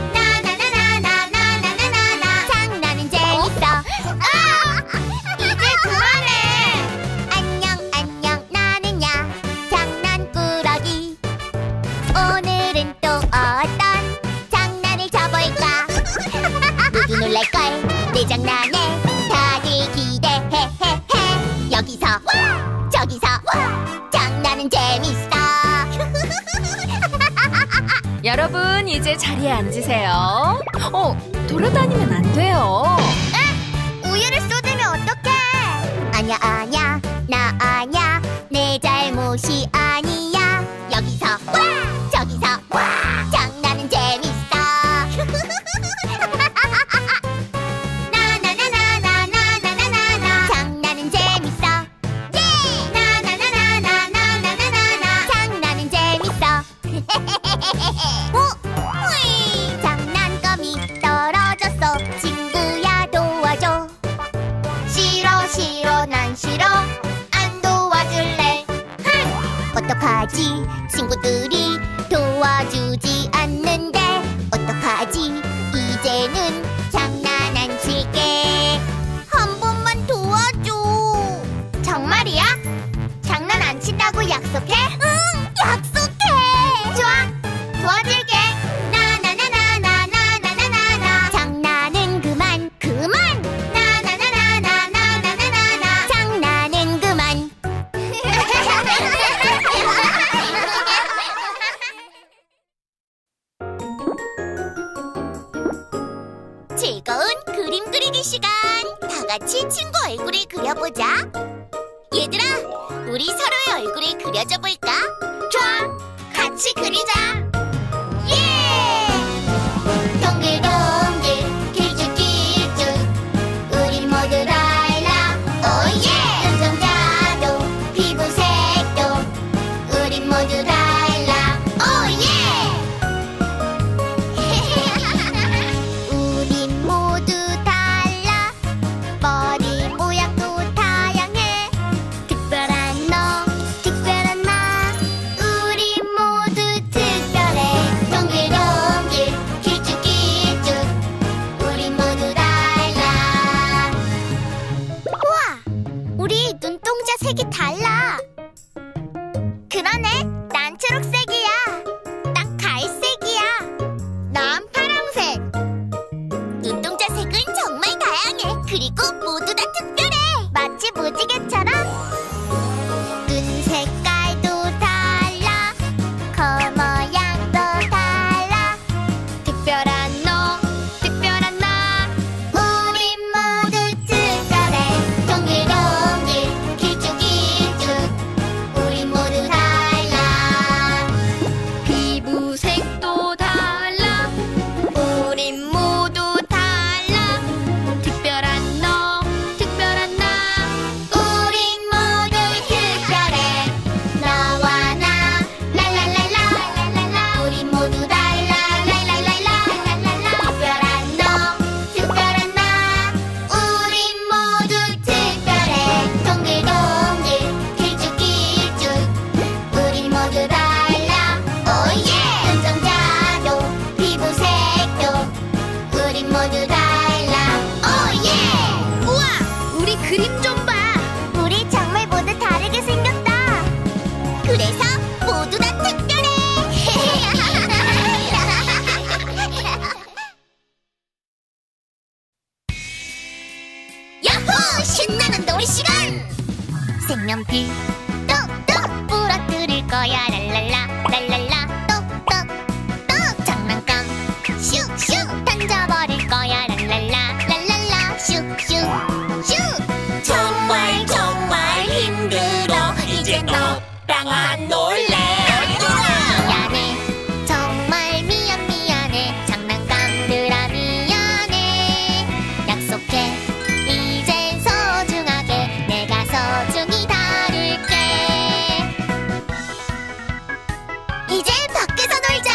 나나나나나나나나나. 장난은 재밌어. 아! 이제 그만해. 안녕 안녕 나는야 장난꾸러기. 오늘은 또 어떤 장난을 쳐볼까? 모두 놀랄걸 내 장난에 다들 기대해해해. 여기서 저기서 장난은 재밌어. 여러분 이제 자리에 앉으세요. 어, 돌아다니면 안 돼요. 우유를 쏟으면 어떡해? 아냐 아냐 나 아냐. 내 잘못이 아니야. 여기서 저기서 장난은 재밌어. 나나나나나나나나나. 장난은 재밌어. 예! 나나나나나나나나나. 장난은 재밌어. 어? 으이! 장난감이 떨어졌어. 친구야 도와줘. 싫어 싫어 난 싫어. 안 도와줄래. 흥! 어떡하지? 친구들이 도와주지 않는데. 어떡하지? 이제는 장난 안 칠게. 한 번만 도와줘. 정말이야? 장난 안 친다고 약속해? 응, 약속해. 좋아, 도와줄게. 나나나나나나나나나. 장난은 그만 그만. 나나나나나나나나나. 장난은 그만. 즐거운 그림 그리기 시간. 다 같이 친구 얼굴을 그려보자. 얘들아, 우리 서로의 얼굴을 그려줘 볼까? 좋아, 같이 그리자. 예! 동글동글 길쭉길쭉 우리 모두 랄라. 오예! 눈동자도 피부색도 우리 모두 랄라. 오예! 신나는 놀이 시간. 색연필 똑똑 부러뜨릴 거야. 랄랄라 랄랄라 똑똑똑. 장난감 슉슉 던져버릴 거야. 랄랄라 랄랄라 슉슉슉. 정말 정말 힘들어. 이제 너랑 안 놀래. 미안해 정말 미안 미안해. 장난감들아 미안해. 약속해 이젠 소중하게 내가 소중히 다룰게. 이제 밖에서 놀자.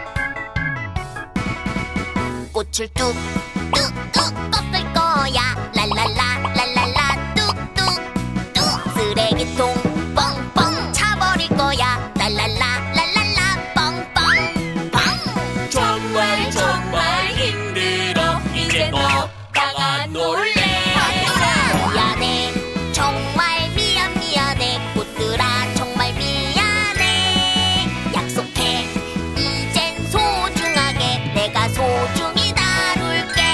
꽃을 뚝뚝뚝 꺾을 거야. 랄랄라 랄랄라 뚝뚝뚝. 쓰레기통 뻥뻥 차버릴 거야. 랄랄라 랄랄라 뻥뻥뻥. 정말 정말 힘들어. 이제 너랑 안 놀래. 미안해 정말 미안 미안해. 꽃들아 정말 미안해. 약속해 이젠 소중하게 내가 소중히 다룰게.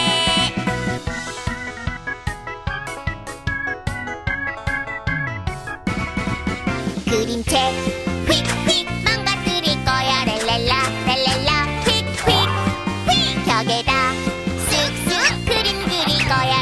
그림책 휙휙 망가뜨릴 거야. 랄랄라 랄랄라 휙휙 휙. 벽에다 쓱쓱 그림 그릴 거야.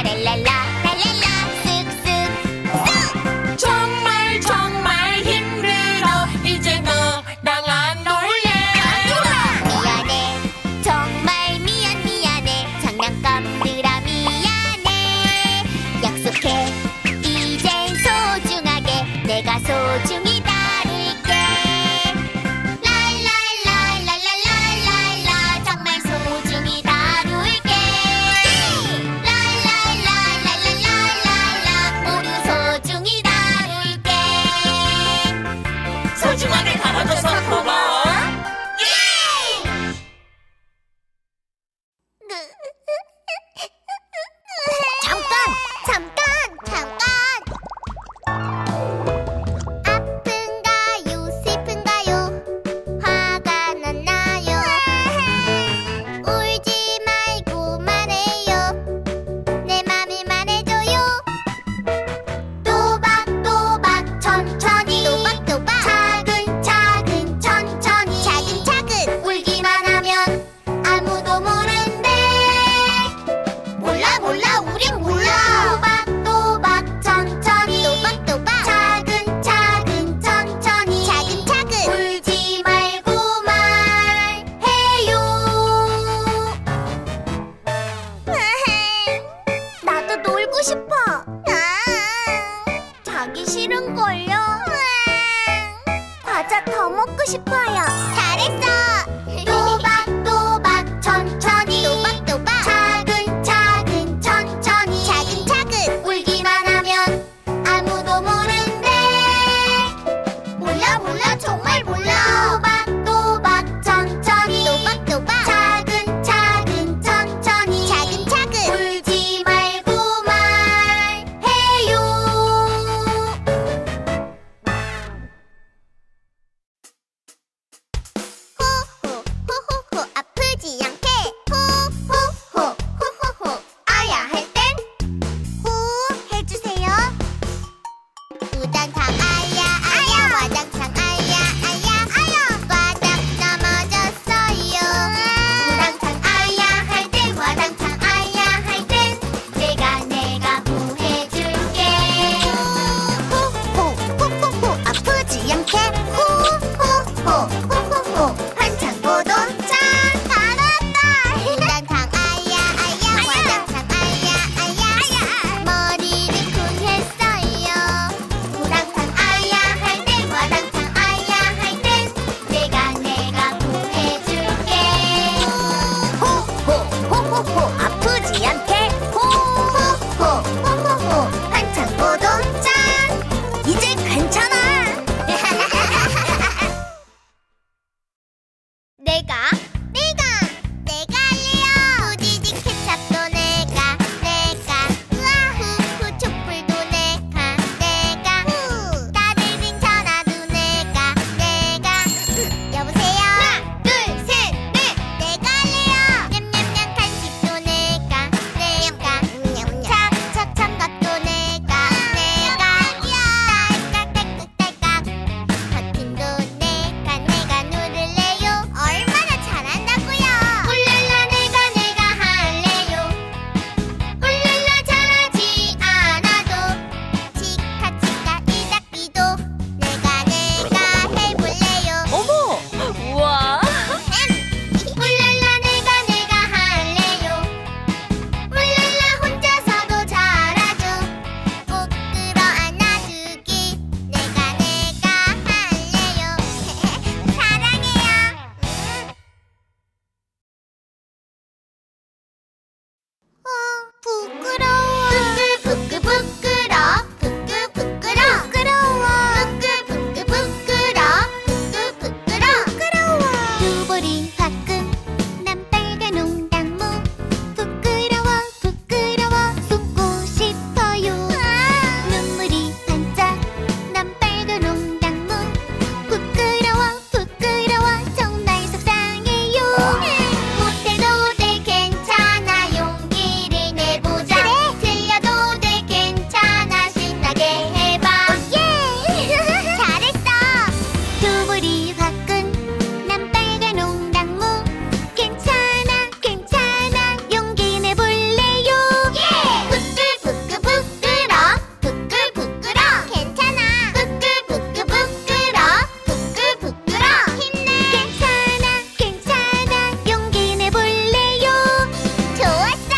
부끄러워. 부끄 부끄 부끄러. 부끄 부끄러. 부끄러워. 부끄 부끄 부끄러. 부끄 부끄러. 부끄러워. 두보리 화끈 난 빨간 농당무. 부끄러워 부끄러워 속고 싶어요. 눈물이 반짝 난 빨간 농당무. 부끄러워 부끄러워 정말 속상해요. 못해도 돼 괜찮아 용기를 내보자. 틀려도 돼 괜찮아 신나게 해봐. 예! 잘했어. 두부리 화끈 난 빨간 농당무. 괜찮아 괜찮아 용기 내볼래요. 예! 부끄 부끄 부끄러. 부끄 부끄러. 괜찮아. 부끄 부끄 부끄러. 부끄 부끄러. 힘내. 괜찮아 괜찮아 용기 내볼래요. 좋았어.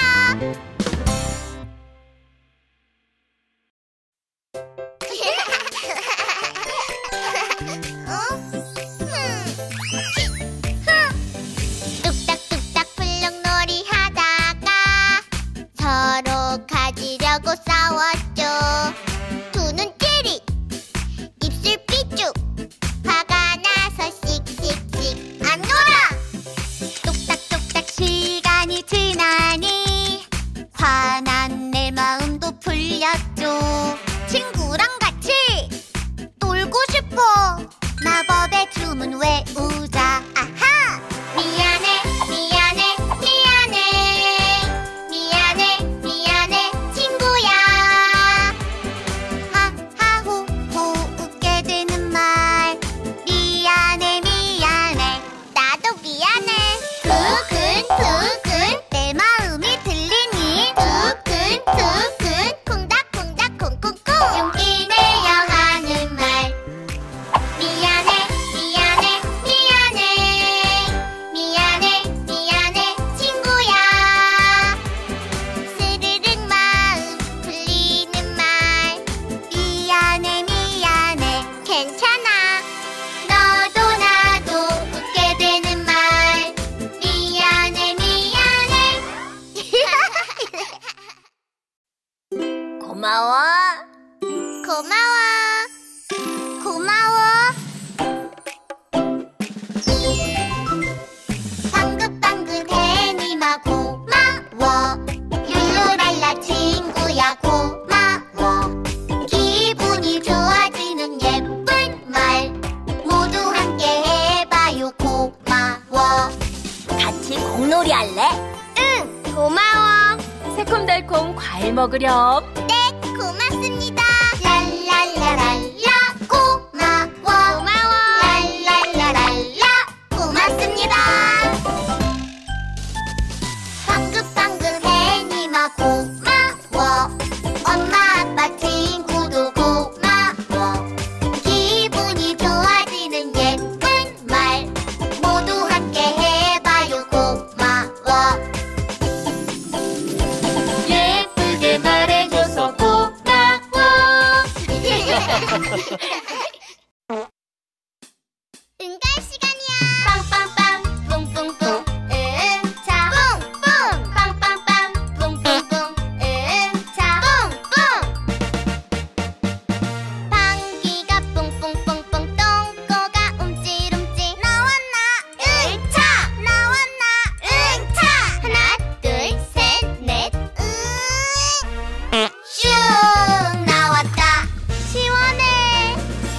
뚝딱뚝딱 풀렁놀이 하다가 서로 가지려고 싸웠죠. 두 눈 찌릿 입술 삐쭉 화가 나서 씩씩씩 안 놀아. 뚝딱뚝딱 시간이 지나니 화난 내 마음도 풀렸죠. 친구랑 같이 놀고 싶어. 마법의 춤은 외우자. 아하! 미안해 미안해 미안해 미안해 미안해 친구야. 하하호호 웃게 되는 말. 미안해 미안해 나도 미안해. 두근두근 내 마음이 들리니 두근두근 콩닥콩닥 콩콩콩 용기 내야 하는 말. 미안해 미안해 미안해 미안해 미안해 친구야. 스르륵 마음 풀리는 말. 미안해 미안해 괜찮아. 너도 나도 웃게 되는 말. 미안해 미안해 고마워 고마워 고마워. 방긋방긋 해니마 고마워. 룰루랄라 친구야 고마워. 기분이 좋아지는 예쁜 말. 모두 함께 해봐요 고마워. 같이 공놀이 할래? 응 고마워. 새콤달콤 과일 먹으렴. 네 고맙습니다. 랄랄라랄라 고마워. 고마워. 랄랄라랄라 고맙습니다. 방긋방긋 해니마 고마워. 엄마 아빠 친구도 고마워. 기분이 좋아지는 예쁜 말. 모두 함께 해봐요 고마워. 예쁘게 말해줘서 고마워. 응갈 시간이야. 빵빵빵 뿡뿡뿡 응차 뿡뿡 빵빵빵 뿡뿡뿡 응차 뿡뿡. 방귀가 뿡뿡뿡뿡 똥꼬가 움찔움찔. 나왔나 응차 나왔나 응차. 하나 둘 셋 넷 응. 슝 나왔다. 시원해.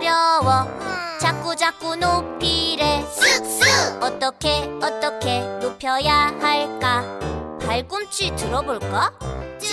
어려워. 자꾸 자꾸 높이래. 쑥쑥. 어떻게 어떻게 높여야 할까? 발꿈치 들어볼까? 쭉.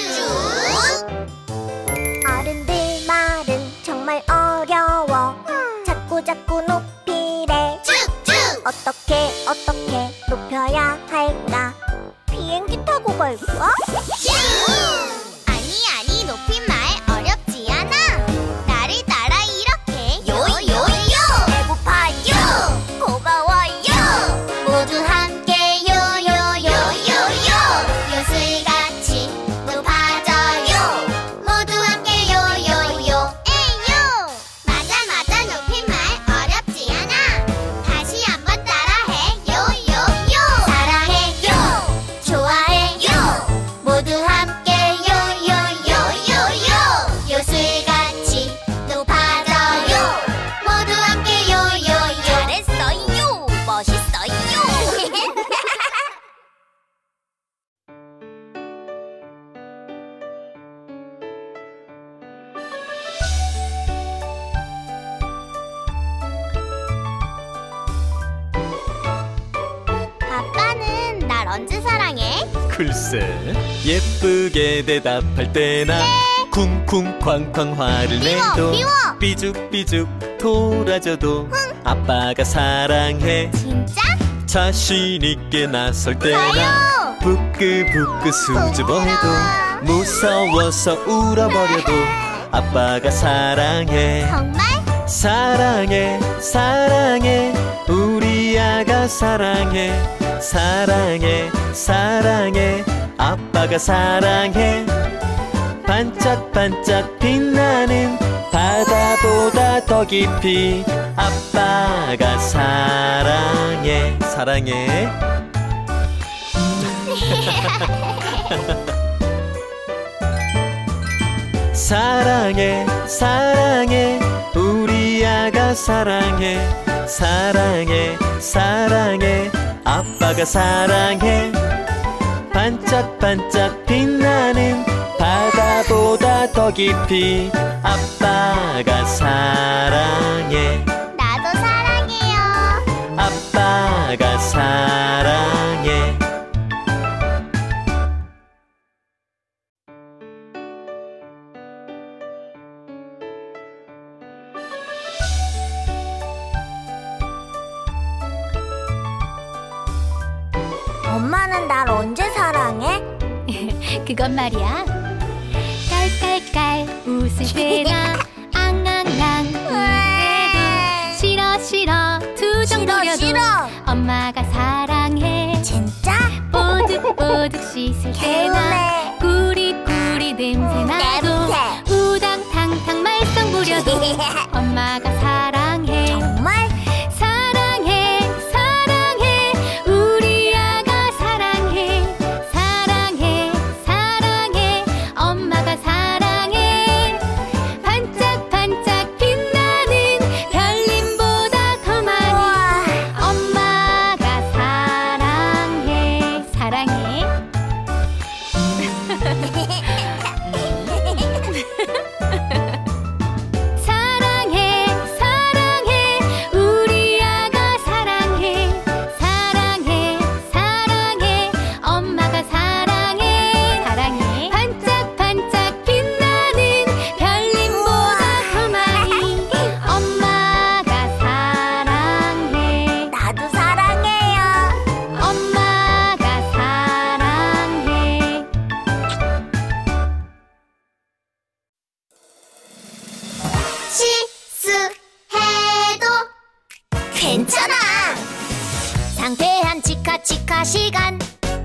어른들 말은 정말 어려워. 자꾸 자꾸 높이래. 쭉쭉. 어떻게 어떻게 높여야 할까? 비행기 타고 갈까? 슈. 아니 아니 높임말 어렵지 않아. 나를 따라 이렇게 요요요. 배고파요. 고마워요. 모두 함께 요요요요요. 요술같이 높아져요. 모두 함께 요요요. 에요. 맞아 맞아 높임말 어렵지 않아. 다시 한번 따라해. 요요요. 사랑해요. 좋아해요. 모두 함께 요요요요요. 요술같이 높아져요. 모두 함께 요요요. 잘했어요. 멋있어요. 아빠는 날 언제 사랑해? 글쎄 예쁘게 대답할 때나 쿵쿵 쾅쾅 화를 미워, 내도 미워. 삐죽삐죽 돌아줘도 아빠가 사랑해. 진짜? 자신 있게 나설 때나 저요. 부끄부끄 수줍어해도 무서워서 울어버려도 아빠가 사랑해. 정말? 사랑해 사랑해 우리 아가 사랑해. 사랑해 사랑해 아빠가 사랑해. 반짝반짝 빛나는 바다보다 더 깊이 아빠가 사랑해. 사랑해. 사랑해 사랑해 우리 아가 사랑해. 사랑해 사랑해 아빠가 사랑해. 반짝반짝 빛나는 바다보다 더 깊이 아빠가 사랑해. 나도 사랑해요. 아빠가 사랑해. 엄마는 날 언제 사랑해? 그건 말이야. 깔깔깔 웃을 때나 앙앙앙 울 때도 싫어 싫어 투정 싫어, 부려도 싫어. 엄마가 사랑해. 진짜? 뽀득뽀득 씻을 때나 꾸리꾸리 냄새나도 냄새. 우당탕탕 말썽 부려도 엄마가 사랑해. 정말? 사랑해 사랑해 우리 아가 사랑해. 사랑해 사랑해 엄마가 사랑해. 반짝반짝 빛나는 별님보다 더 많이 엄마가 사랑해. 사랑해. 사랑해 사랑해 우리 아가 사랑해. 사랑해 사랑해 엄마가 사랑해. 사랑해. 반짝반짝 빛나는 별님보다 더 많이 엄마가 사랑해. 나도 사랑해요. 엄마가 사랑해. 실수해도 괜찮아. 상쾌한 치카치카 시간.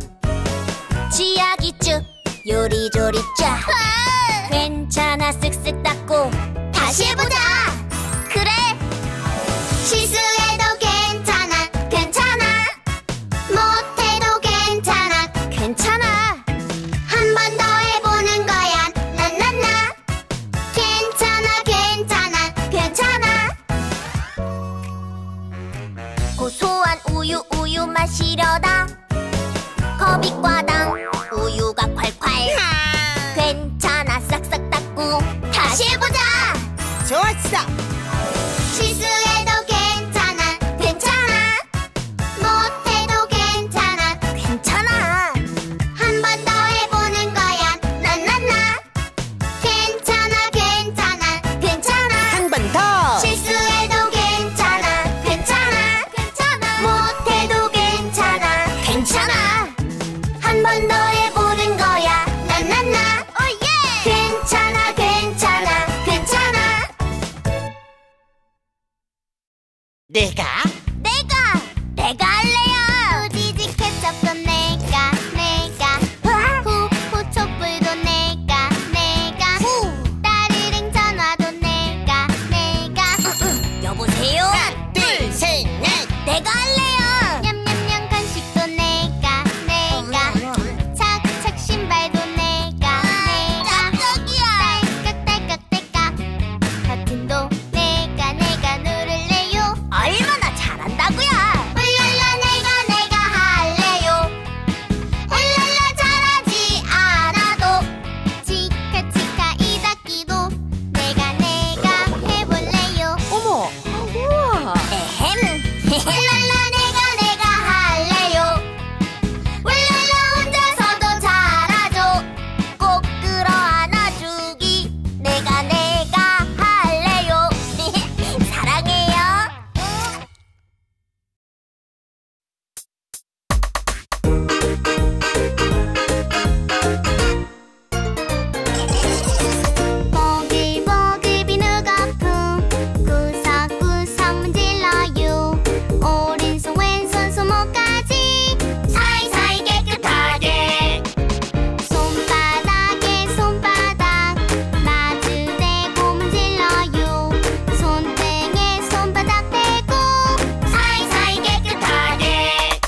치약이 쭉 요리조리 쫙. 괜찮아 쓱쓱 닦고 다시 해보자. 그래. 실수해도 괜찮아 괜찮아. 못해도 괜찮아 괜찮아. 한 번 더 해보는 거야. 나나나. 괜찮아 괜찮아 괜찮아. 고소한 우유 우유 마시려다 커빅과당 우유가 콸콸. 괜찮아 싹싹 닦고 다시 해보자. 좋았어. 내가? 내가! 내가 할래요! 후지직 케첩도 내가 내가 후후 촛불도 내가 내가 따르릉 전화도 내가 내가 여보세요? 하나, 둘, 셋, 넷. 내가 할래요! 냠냠냠 간식도 내가 내가 착착 신발도 내가 내가 딸깍 딸깍 딸깍 버튼도 내가 내가 누를래요. 얼마나 잘한다고요? 울랄라 내가 내가 할래요. 울랄라 잘하지 않아도 치카 치카 이 닦기도 내가 내가 해볼래요. 어머, 우와. 에헴. 울랄라 내가 내가 할래요. 울랄라 혼자서도 잘하죠. 꼭 끌어안아주기 내가 내가 할래요. 사랑해요. 보글보글 비누 거품 구석구석 문질러요. 오른손 왼손 손목까지 사이사이 깨끗하게 손바닥에 손바닥 마주대고 문질러요. 손등에 손바닥 대고 사이사이 깨끗하게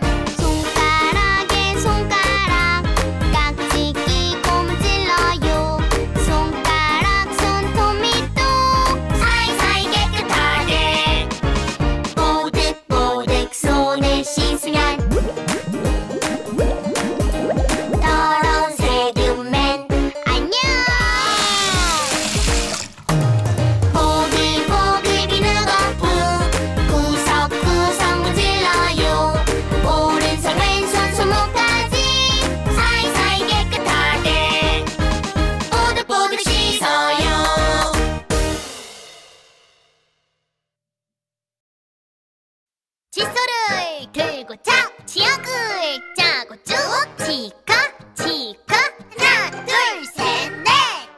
손가락에 손가락 깍지 끼고 문질러요. 손가락 손톱 밑도 사이사이 깨끗하게 뽀득뽀득 손을 씻으면 더러운 세균맨 안녕. 보글보글 비누 거품 구석구석 문질러요. 오른손 왼손 손목까지 사이사이 깨끗하게 뽀득뽀득 씻어요. 칫솔을 들고 차 치약을 짜고 쭉 치카 치카 하나 둘 셋 넷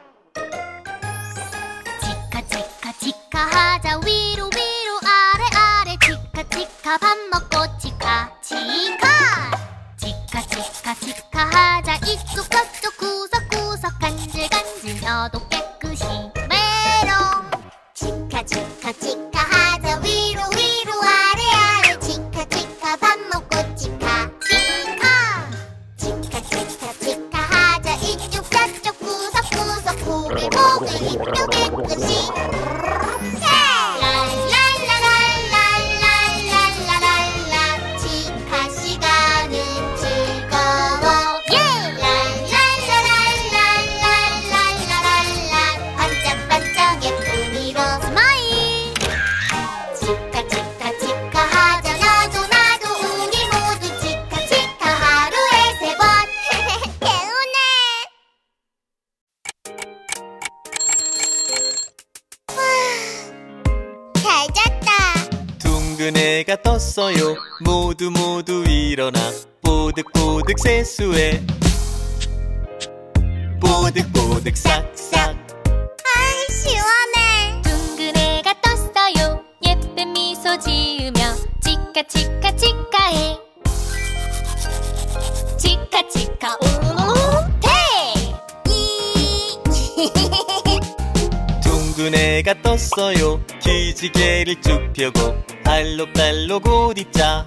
치카 치카 치카 하자 위로 위로 아래 아래 치카 치카 밥 먹고 치카 치카 치카 치카 치카 하자 이쪽 저쪽 구석구석 간질간질 혀도 깨끗이 메롱 치카 치카 치카 하자 위로 위로 아래 아래 치카 치카 밥 먹고 치카 치카 치카 치카 치카 하자 이쪽 저쪽 구석구석 보글보글 입도 깨끗이 랄랄랄랄랄랄랄랄라 치카 시간은 즐거워 랄랄랄랄랄랄랄라 반짝반짝 예쁜이로 스마일 치카 치카 치카 하자 나도 나도 우리 모두 치카 치카 하루에 세 번 개운해. 잘 잤다. 둥근 애가 떴어요. 모두 모두 일어나. 뽀득뽀득 세수해. 뽀득뽀득 싹싹. 아이 시원해. 둥근 애가 떴어요. 예쁜 미소 지으며 치카 치카 치카해. 치카 치카 오테. 둥근 애가 떴어요. 기지개를 쭉 펴고 알록달록 옷 입자.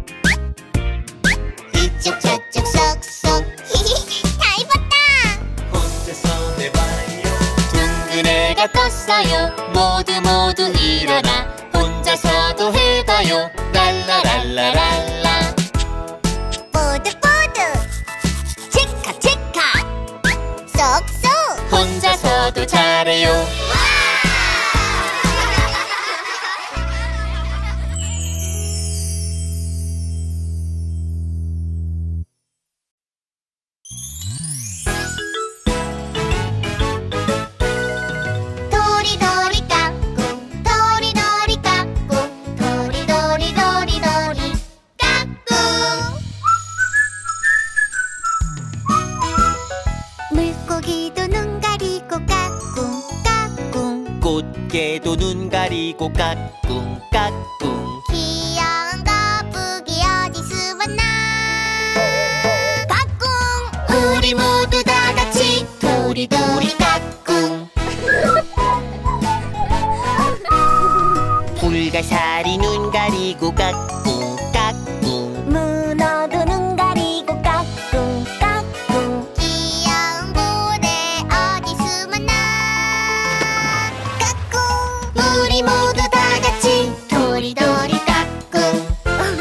이쪽 저쪽 쏙쏙 다 입었다. 혼자서 해봐요. 둥근 애가 떴어요. 모두 모두 일어나 혼자서도 해봐요. 랄라랄라랄라. 뽀득뽀득 치카 치카 쏙쏙 혼자서도 잘해요. 도리도리 까꿍 도리도리 까꿍 도리도리 도리도리 까꿍 물고기도 눈 가리고 까꿍 까꿍 가리고 까꿍 까꿍. 귀여운 거북이 어디서 왔나? 까꿍. 우리 모두 다 같이 도리도리 까꿍. 불가사리 눈 가리고 까꿍 까꿍. 문어도 눈 가리고 까꿍 까꿍. 귀여운 고래 어디서 왔나? 까꿍. 우리 모두 다 같이 도리도리 까꿍.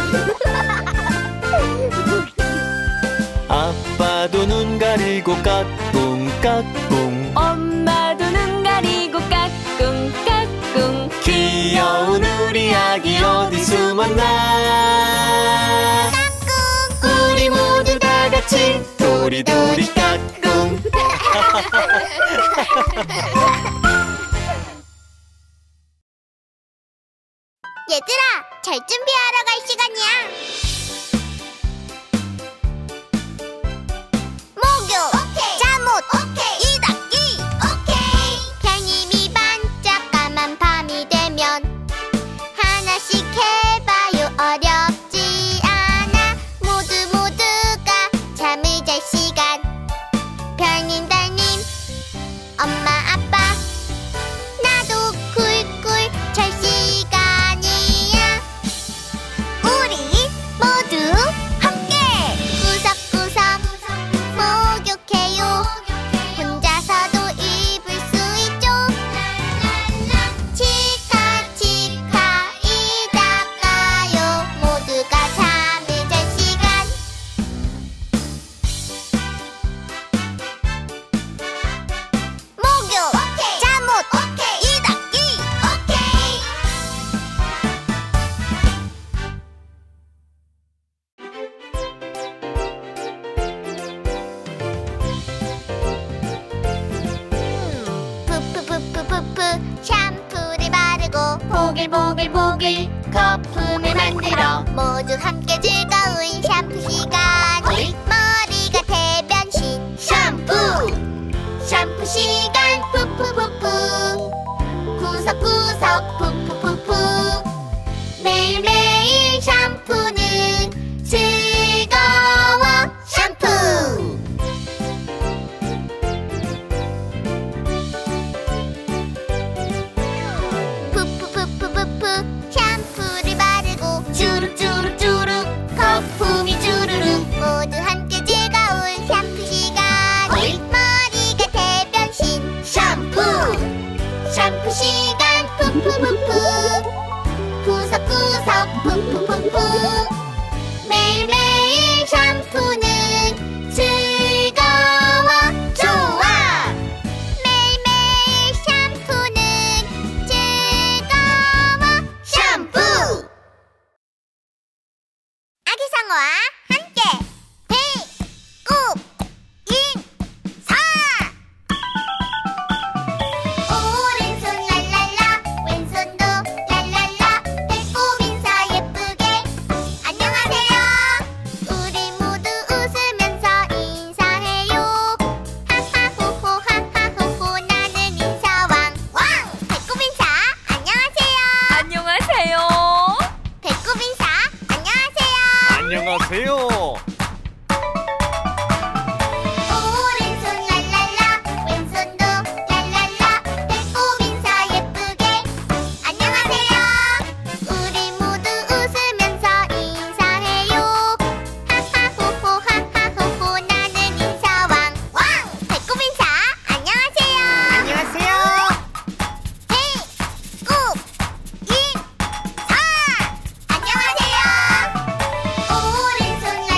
아빠도 눈 가리고 까꿍 까꿍. 엄마도 눈 가리고 까꿍 까꿍. 귀여운 우리 아기 어디서 만나? 까꿍. 우리 모두 다 같이 도리도리 까꿍. 얘들아, 잘 준비하러 갈 시간이야. 목욕, 잠옷, 이닦기, 별님이 반짝 까만 밤이 되면 하나씩 해봐요. 어렵지 않아. 모두 모두가 잠을 잘 시간. 별님 달님 엄마 아빠 나도 쿨쿨 잘 시간이야. 우리 모두 함께 구석구석 목욕해요. 혼자서도 입을 수 있죠. 치카치카 이닦아요. 모두가 잠을 잘 시간. 목욕, 잠옷, 이닦기, 푸푸푸푸푸푸 샴푸를 바르고 보글보글보글 거품을 만들어 모두 함께 즐거운 샴푸 시간. 머리가 대변신 샴푸. 샴푸 시간 푸푸푸푸. 구석구석 푸푸푸푸. 매일매일 샴푸는 즐거워. 샴푸. 푸푸푸푸푸푸 샴푸를 바르고 주룩주룩주룩 거품이 주르륵. 모두 함께 즐거운 샴푸 시간. 머리가 대변신 샴푸. 샴푸 시간 푸푸푸푸. 구석구석 푸푸푸푸. 매일매일 샴푸는 즐거워. 좋아. 매일매일 샴푸는 즐거워. 샴푸. 아기상어와 함께 배꼽 인사. 오른손 랄랄라 왼손도 랄랄라. 배꼽 인사 예쁘게 안녕하세요. 우리 모두 웃으면서 인사해요. 하하호호 하하호호 나는 인사왕. 왕. 배꼽 인사 안녕하세요. 안녕하세요. 배꼽 인사 안녕하세요. 안녕하세요. 오른손 랄랄라 왼손도 랄랄라. 배꼽 인사 예쁘게 안녕하세요. 우리 모두 웃으면서 인사해요. 하하호호 하하호호 나는 인사왕. 왕. 배꼽 인사 안녕하세요. 안녕하세요. 배꼽 인사 안녕하세요. 오른손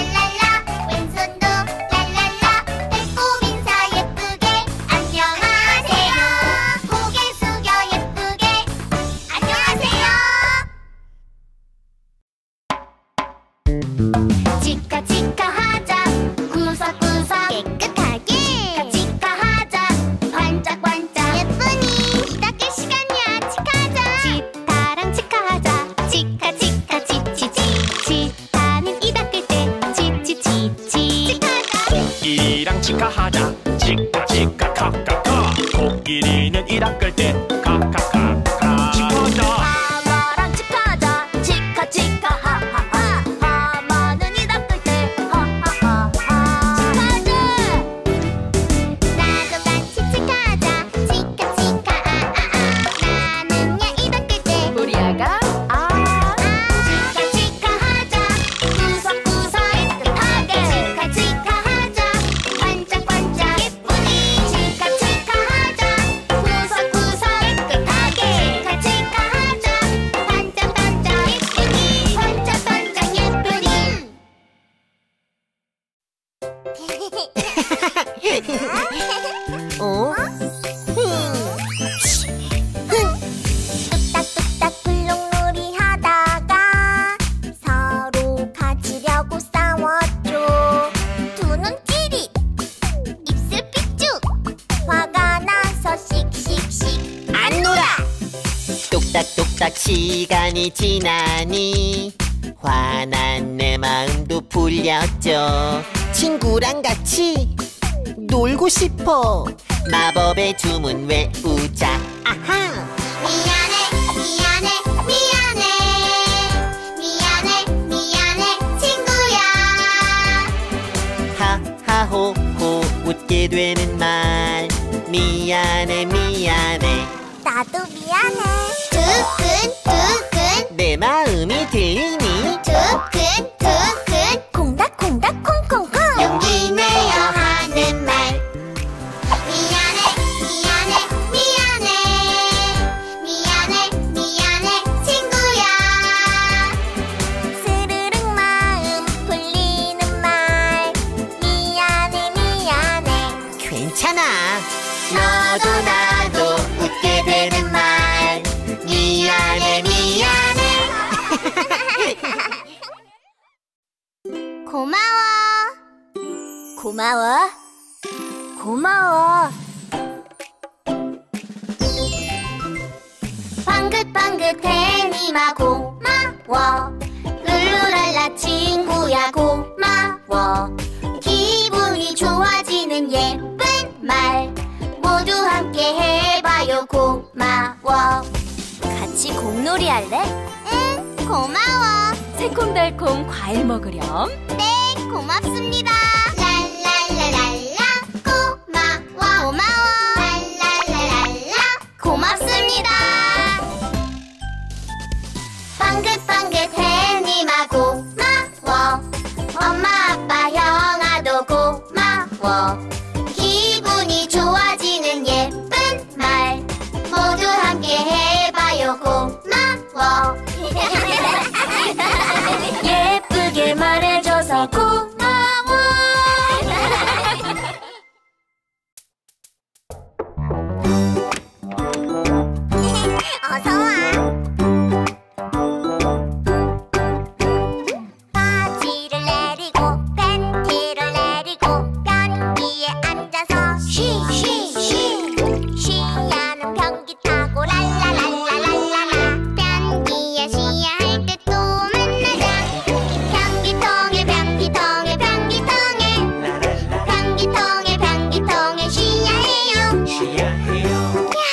시간이 지나니 화난 내 마음도 풀렸죠. 친구랑 같이 놀고 싶어. 마법의 주문 외우자. 아하! 미안해 미안해 미안해 미안해 미안해 친구야. 하하호호 웃게 되는 말. 미안해 미안해. 나도 미안해. 두근두근 내 마음이 들리니 두근두근 콩닥콩닥 콩콩콩 용기 내어 하는 말. 미안해 미안해 미안해 미안해 미안해 친구야. 스르륵 마음 풀리는 말. 미안해 미안해. 괜찮아. 너도 나도 웃게 되는 말. 미안해 미안해. 고마워 고마워 고마워. 방긋방긋해 니마 고마워. 룰루랄라 친구야 고마워. 기분이 좋아지는 예쁜 말. 모두 함께 해봐요 고마워. 같이 공놀이 할래? 응 고마워. 새콤달콤 과일 먹으렴. 네 고맙습니다. 랄랄랄랄라 고마워 고마워. 랄랄랄랄라 고맙습니다. 방긋방긋해 니마 고마워. 엄마 아빠 형아도 고마워. 기분이 좋아지는 예쁜 말. 모두 함께 해봐요 고마워. 예쁘게 말해줘서 고마워. 어서와. 바지를 내리고 팬티를 내리고 변기에 앉아서 쉬쉬쉬. 쉬야는 변기 타고 랄라랄라랄라라. 변기에 쉬야 할 때 또 만나자. 변기통에 변기통에 변기통에 변기통에 변기통에 쉬야 해요.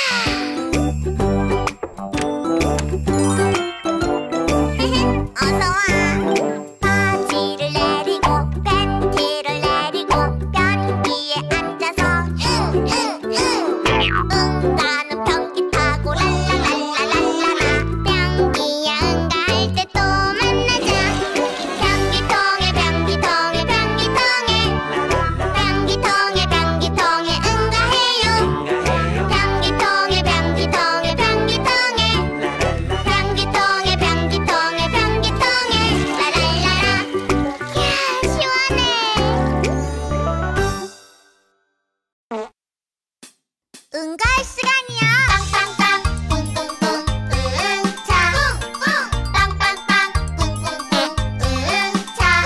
어서와. 바지를 내리고 팬티를 내리고 변기에 앉아서 응응응. 응가는 변기 타고 랄라랄라랄라라. 변기야 응가 할 때 또 만나자. 변기통에 변기통에 변기통에 변기통에 변기통에 응가해요. 변기통에 변기통에 변기통에 변기통에 변기통에 변기통에 라랄라라. 이야 시원해. 응가할 시간이야. 빵빵빵 뿡뿡뿡 응차 뿡뿡 빵빵빵 뿡뿡뿡 응차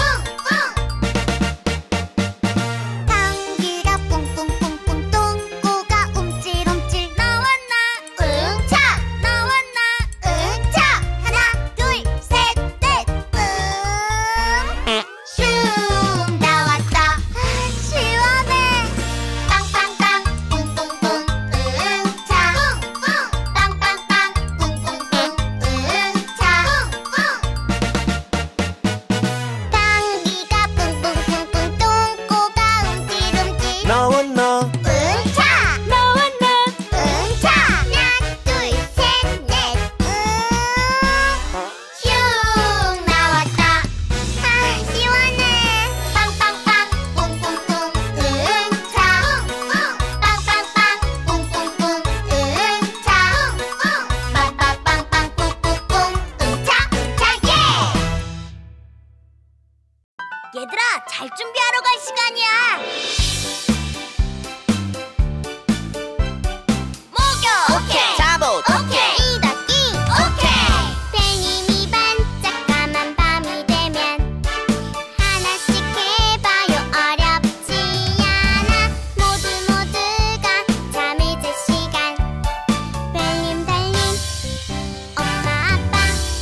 뿡뿡. 당기가 뿡뿡뿡뿡 똥꼬가 움찔움찔 나왔나 응차 나왔나 응차. 하나 둘 셋 넷 응. 슝 나왔다. 아, 시원해. 빵빵빵 뿡뿡뿡 응차 뿡뿡 빵빵빵 뿡뿡뿡 응차 뿡뿡. 당기가 뿡뿡뿡뿡 똥꼬가 움찔움찔 나왔나? 응차 나왔나 응차. 하나 둘 셋 넷 응. 슝 나왔다. 아 시원해. 빵빵빵 뿡뿡뿡 응차 뿡뿡 빵빵빵 뿡뿡뿡 응차 뿡뿡 빵빵빵빵 뿡뿡뿡 응차 응차 예. 얘들아 잘 준비하러 갈 시간이야. 목욕 오케이. 잡옷 오케이. 이닫기 오케이. 팽이미 반짝 까만 밤이 되면 하나씩 해봐요. 어렵지 않아. 모두 모두가 잠을 잘 시간. 달림 달림 엄마 아빠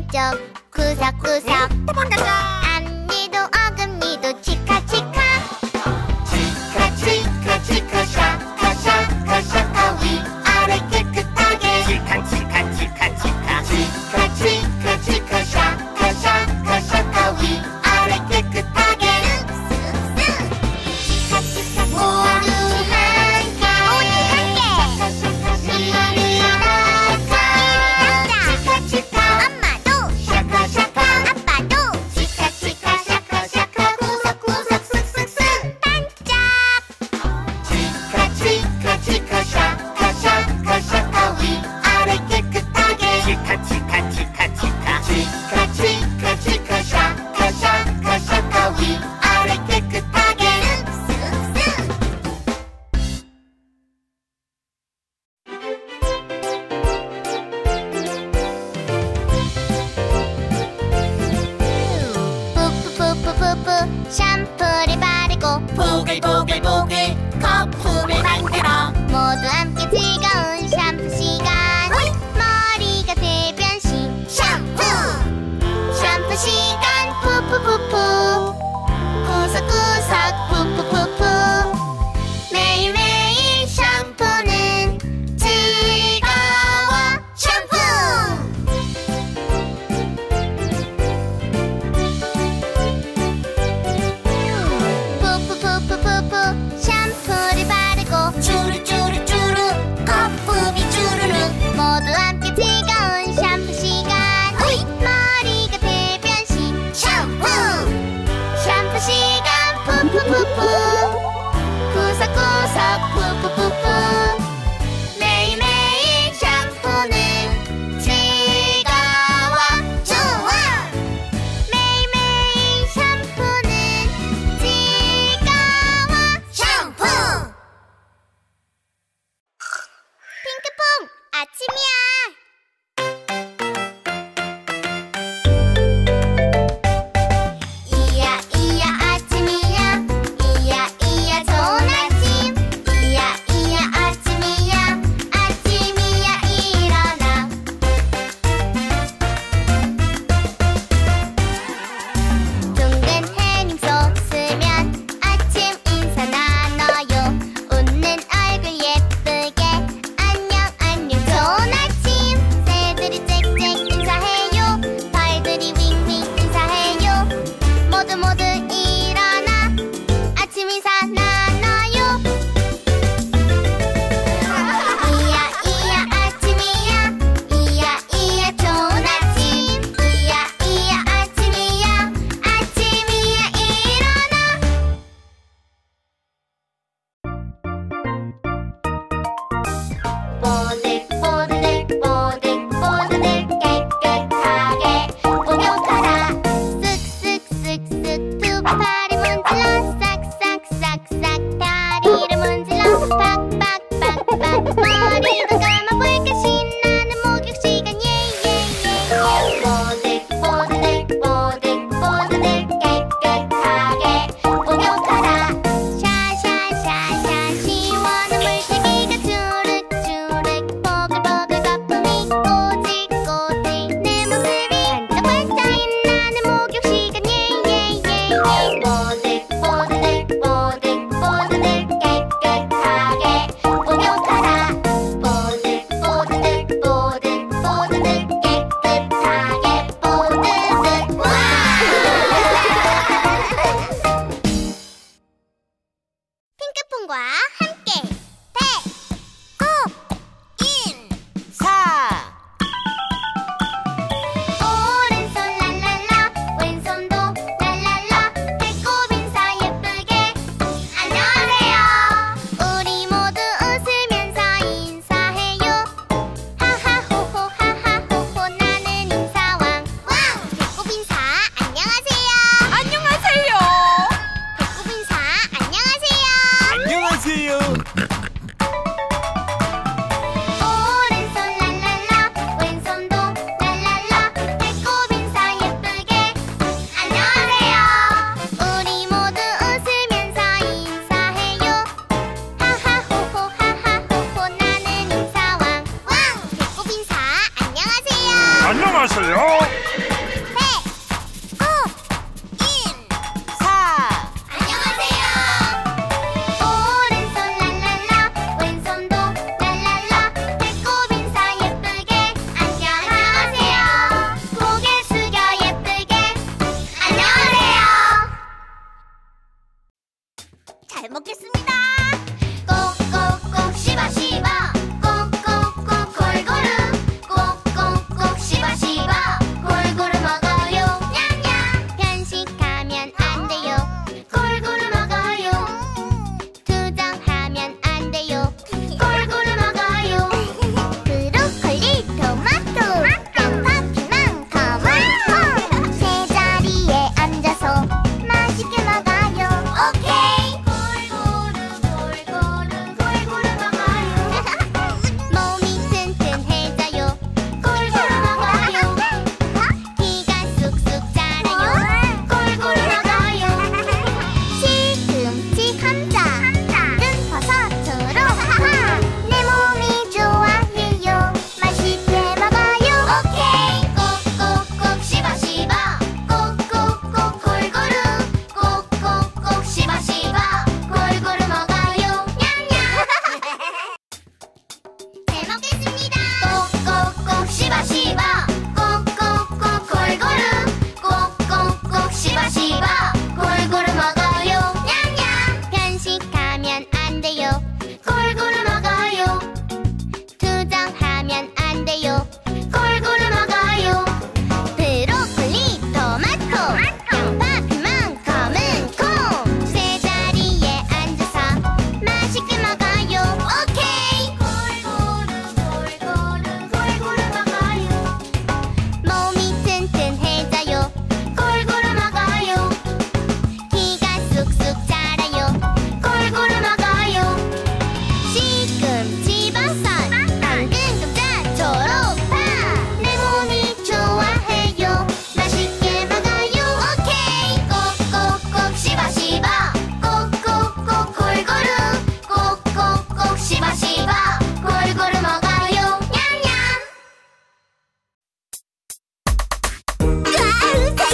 왼쪽 구석구석 앞니도 어금니도 치카치카 치카 치카 치카 샤카 샤카 샤카 위아래 깨끗하게 치카 치카 치카 치카 치카 치카 치카 샤카 샤카 샤카 위아래 깨끗하게 치카 치카 모두 함께 모두 함께 이리 나가 치카 치카 엄마도 샤카 샤카 아빠도 치카 치카 샤카 샤카 구석구석 쓱쓱쓱 반짝 치카 치카 치카 샤카 샤카 샤카 위아래 깨끗하게 치카 치카 치카 치카 치카 치카 치카 샤카 샤카 샤카 위아래 깨끗하게 쓱쓱쓱 푸푸푸푸푸푸 샴푸를 바르고 보글보글보글 거품을 만들어 모두 함께 즐거운 샴푸 시간 머리가 대변신 샴푸 샴푸 시간 푸푸푸푸 구석구석 푸푸푸푸 매일매일 샴푸는 즐거워 샴푸 푸푸푸푸푸푸 샴푸를 바르고 쭈루쭈루쭈루 거품이 주르륵 모두 함께 즐거운 샴푸 시간 머리가 대변신 샴푸 샴푸 시간 푸푸푸푸 구석구석 푸푸푸푸 매일매일 샴푸는 즐거워 좋아 매일매일 샴푸는 즐거워 샴푸 핑크퐁 아침이야. 이야 이야 아침이야. 이야 이야 좋은 아침. 이야 이야 아침이야. 아침이야 일어나. 둥근 햇님 솟으면 아침 인사 나눠요. 웃는 얼굴 예쁘게 안녕 안녕 좋은 아침. 새들이 짹짹 인사해요. 벌들이 윙윙 인사해요. 모두 모두 일어나 아침 인사 나눠요. 이야 이야 아침이야. 이야 이야 좋은 아침. 이야 이야 아침이야. 아침이야 일어나. 뽀득뽀득 뽀득뽀득 깨끗하게 목욕하라. 쓱쓱쓱쓱 두 팔이 문질러 싹싹싹싹 다리를 문질러 팍팍팍팍 머리도 감아볼까 신나는 목욕 시간 예예예예 뽀득뽀득 뽀득뽀득 깨끗하게 목욕하라. 샤샤샤샤 시원한 물때기가 주룩주룩 보글보글 거품이 꼬질꼬질 내 모습이 반짝반짝 빛나는 목욕 시간 예예예예 뽀득뽀득 뽀득뽀득 깨끗하게 목욕하라. 뽀득뽀득 뽀득뽀득 깨끗하게 뽀득 와 핑크퐁과 함께 사 오른손 랄랄라 왼손도 랄랄라 배꼽 인사 예쁘게 안녕하세요. 우리 모두 웃으면서 인사해요. 하하호호 하하호호 나는 인사왕 왕 배꼽 인사 안녕하세요. 안녕하세요. 배꼽 인사 안녕하세요. 안녕하세요. 오른손 랄랄라 왼손도 랄랄라 배꼽 인사 예쁘게 안녕하세요. 우리 모두 웃으면서 인사해요. 하하호호 하하호호 나는 인사왕 왕 배꼽 인사 안녕하세요. 안녕하세요.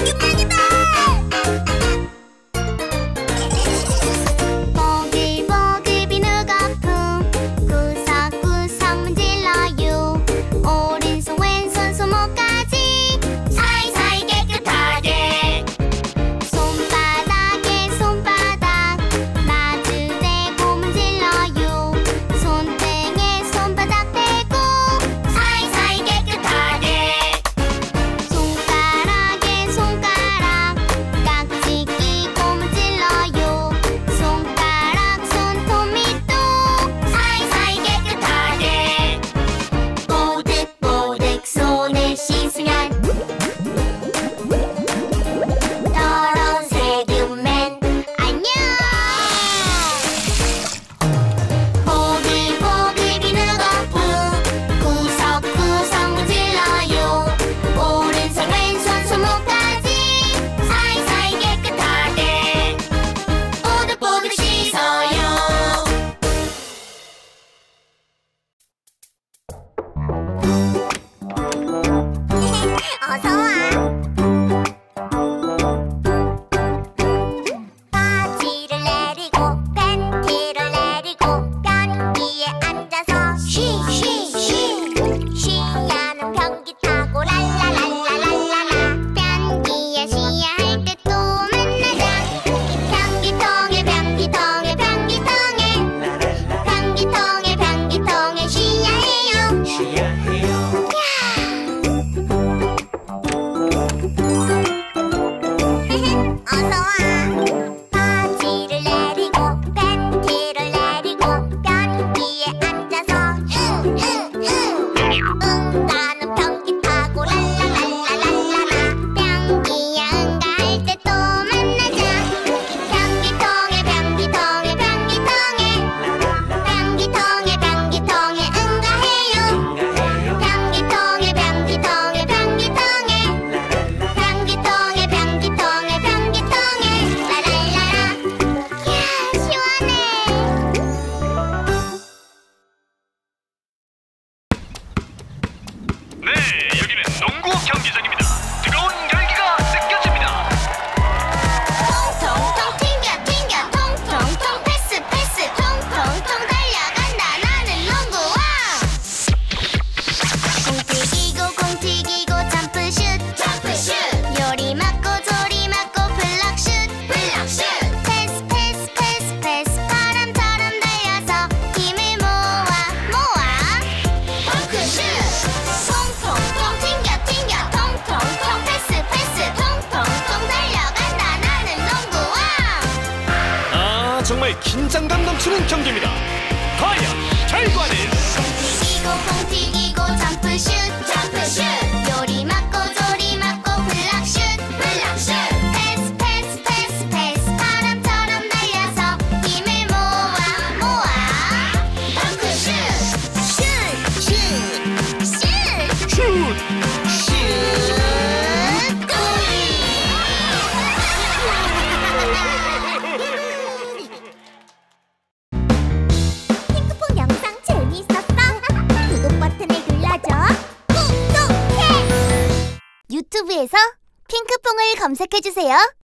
땡큐맨이다. 보글보글 비누거품 구석구석 문질러요. 오른손 왼손 손목까지 사이사이 깨끗하게. 손바닥에 손바닥 마주대고 문질러요. 손등에 손바닥 대고 사이사이 깨끗하게. 손가락에 손가락 깍지 끼고 문질러요. 손가락 손톱 밑도 사이사이 깨끗하게. 뽀득뽀득 손을 씻으면 더러운 세균맨 안녕. 보글보글 비누거품 구석구석 문질러요. 오른손 왼손 손목까지 사이사이 깨끗하게. 뽀득뽀득 씻어요. 어서와. 바지를 내리고 팬티를 내리고 변기에 앉아서 쉬쉬쉬 쉬야는 변기 타고 랄랄랄랄랄라. 변기야 쉬야 할 때 또 만나자. 변기통에 변기통에 변기통에 변기통에 변기통에 쉬야 해요. 쉬야 해요. 어서와. 바지를 내리고 팬티를 내리고 변기에 앉아서 응응응 응가는 변기 타고 랄랄랄랄랄라. 변기야 응가 할 때 또 만나자. 변기통에 변기통에 변기통에 변기통에 변기통에 응가해요. 변기통에 변기통에 변기통에 변기통에 변기통에 변기통에 라랄라라. 이야 시원해. 네, 여기는 농구 경기장입니다. 뜨거운 열기가 느껴집니다. 통통통 튕겨 튕겨 통통통 패스 패스 통통통 달려간다 나는 농구왕. 공 튀기고 공 튀기고 점프슛 점프슛 요리 맞고 조리 맞고 블락슛 블락슛 패스 패스 패스 패스 바람처럼 달려서 힘을 모아 모아 덩크슛 통통통 튕겨 튕겨 통통통 패스 패스 통통통 달려간다 나는 농구왕. 아, 정말 긴장감 넘치는 경기입니다. 과연 결과는? 튀기고 공 튀기고 점프슛 점프슛 요리 맞고 조리 맞고 블락슛 블락슛 패스 패스 패스 패스 바람처럼 달려서 힘을 모아 모아 덩크슛 슛슛슛 슛! 핑크퐁 영상 재미있었어? 구독 버튼을 눌러줘. 구독해. 유튜브에서 핑크퐁을 검색해주세요.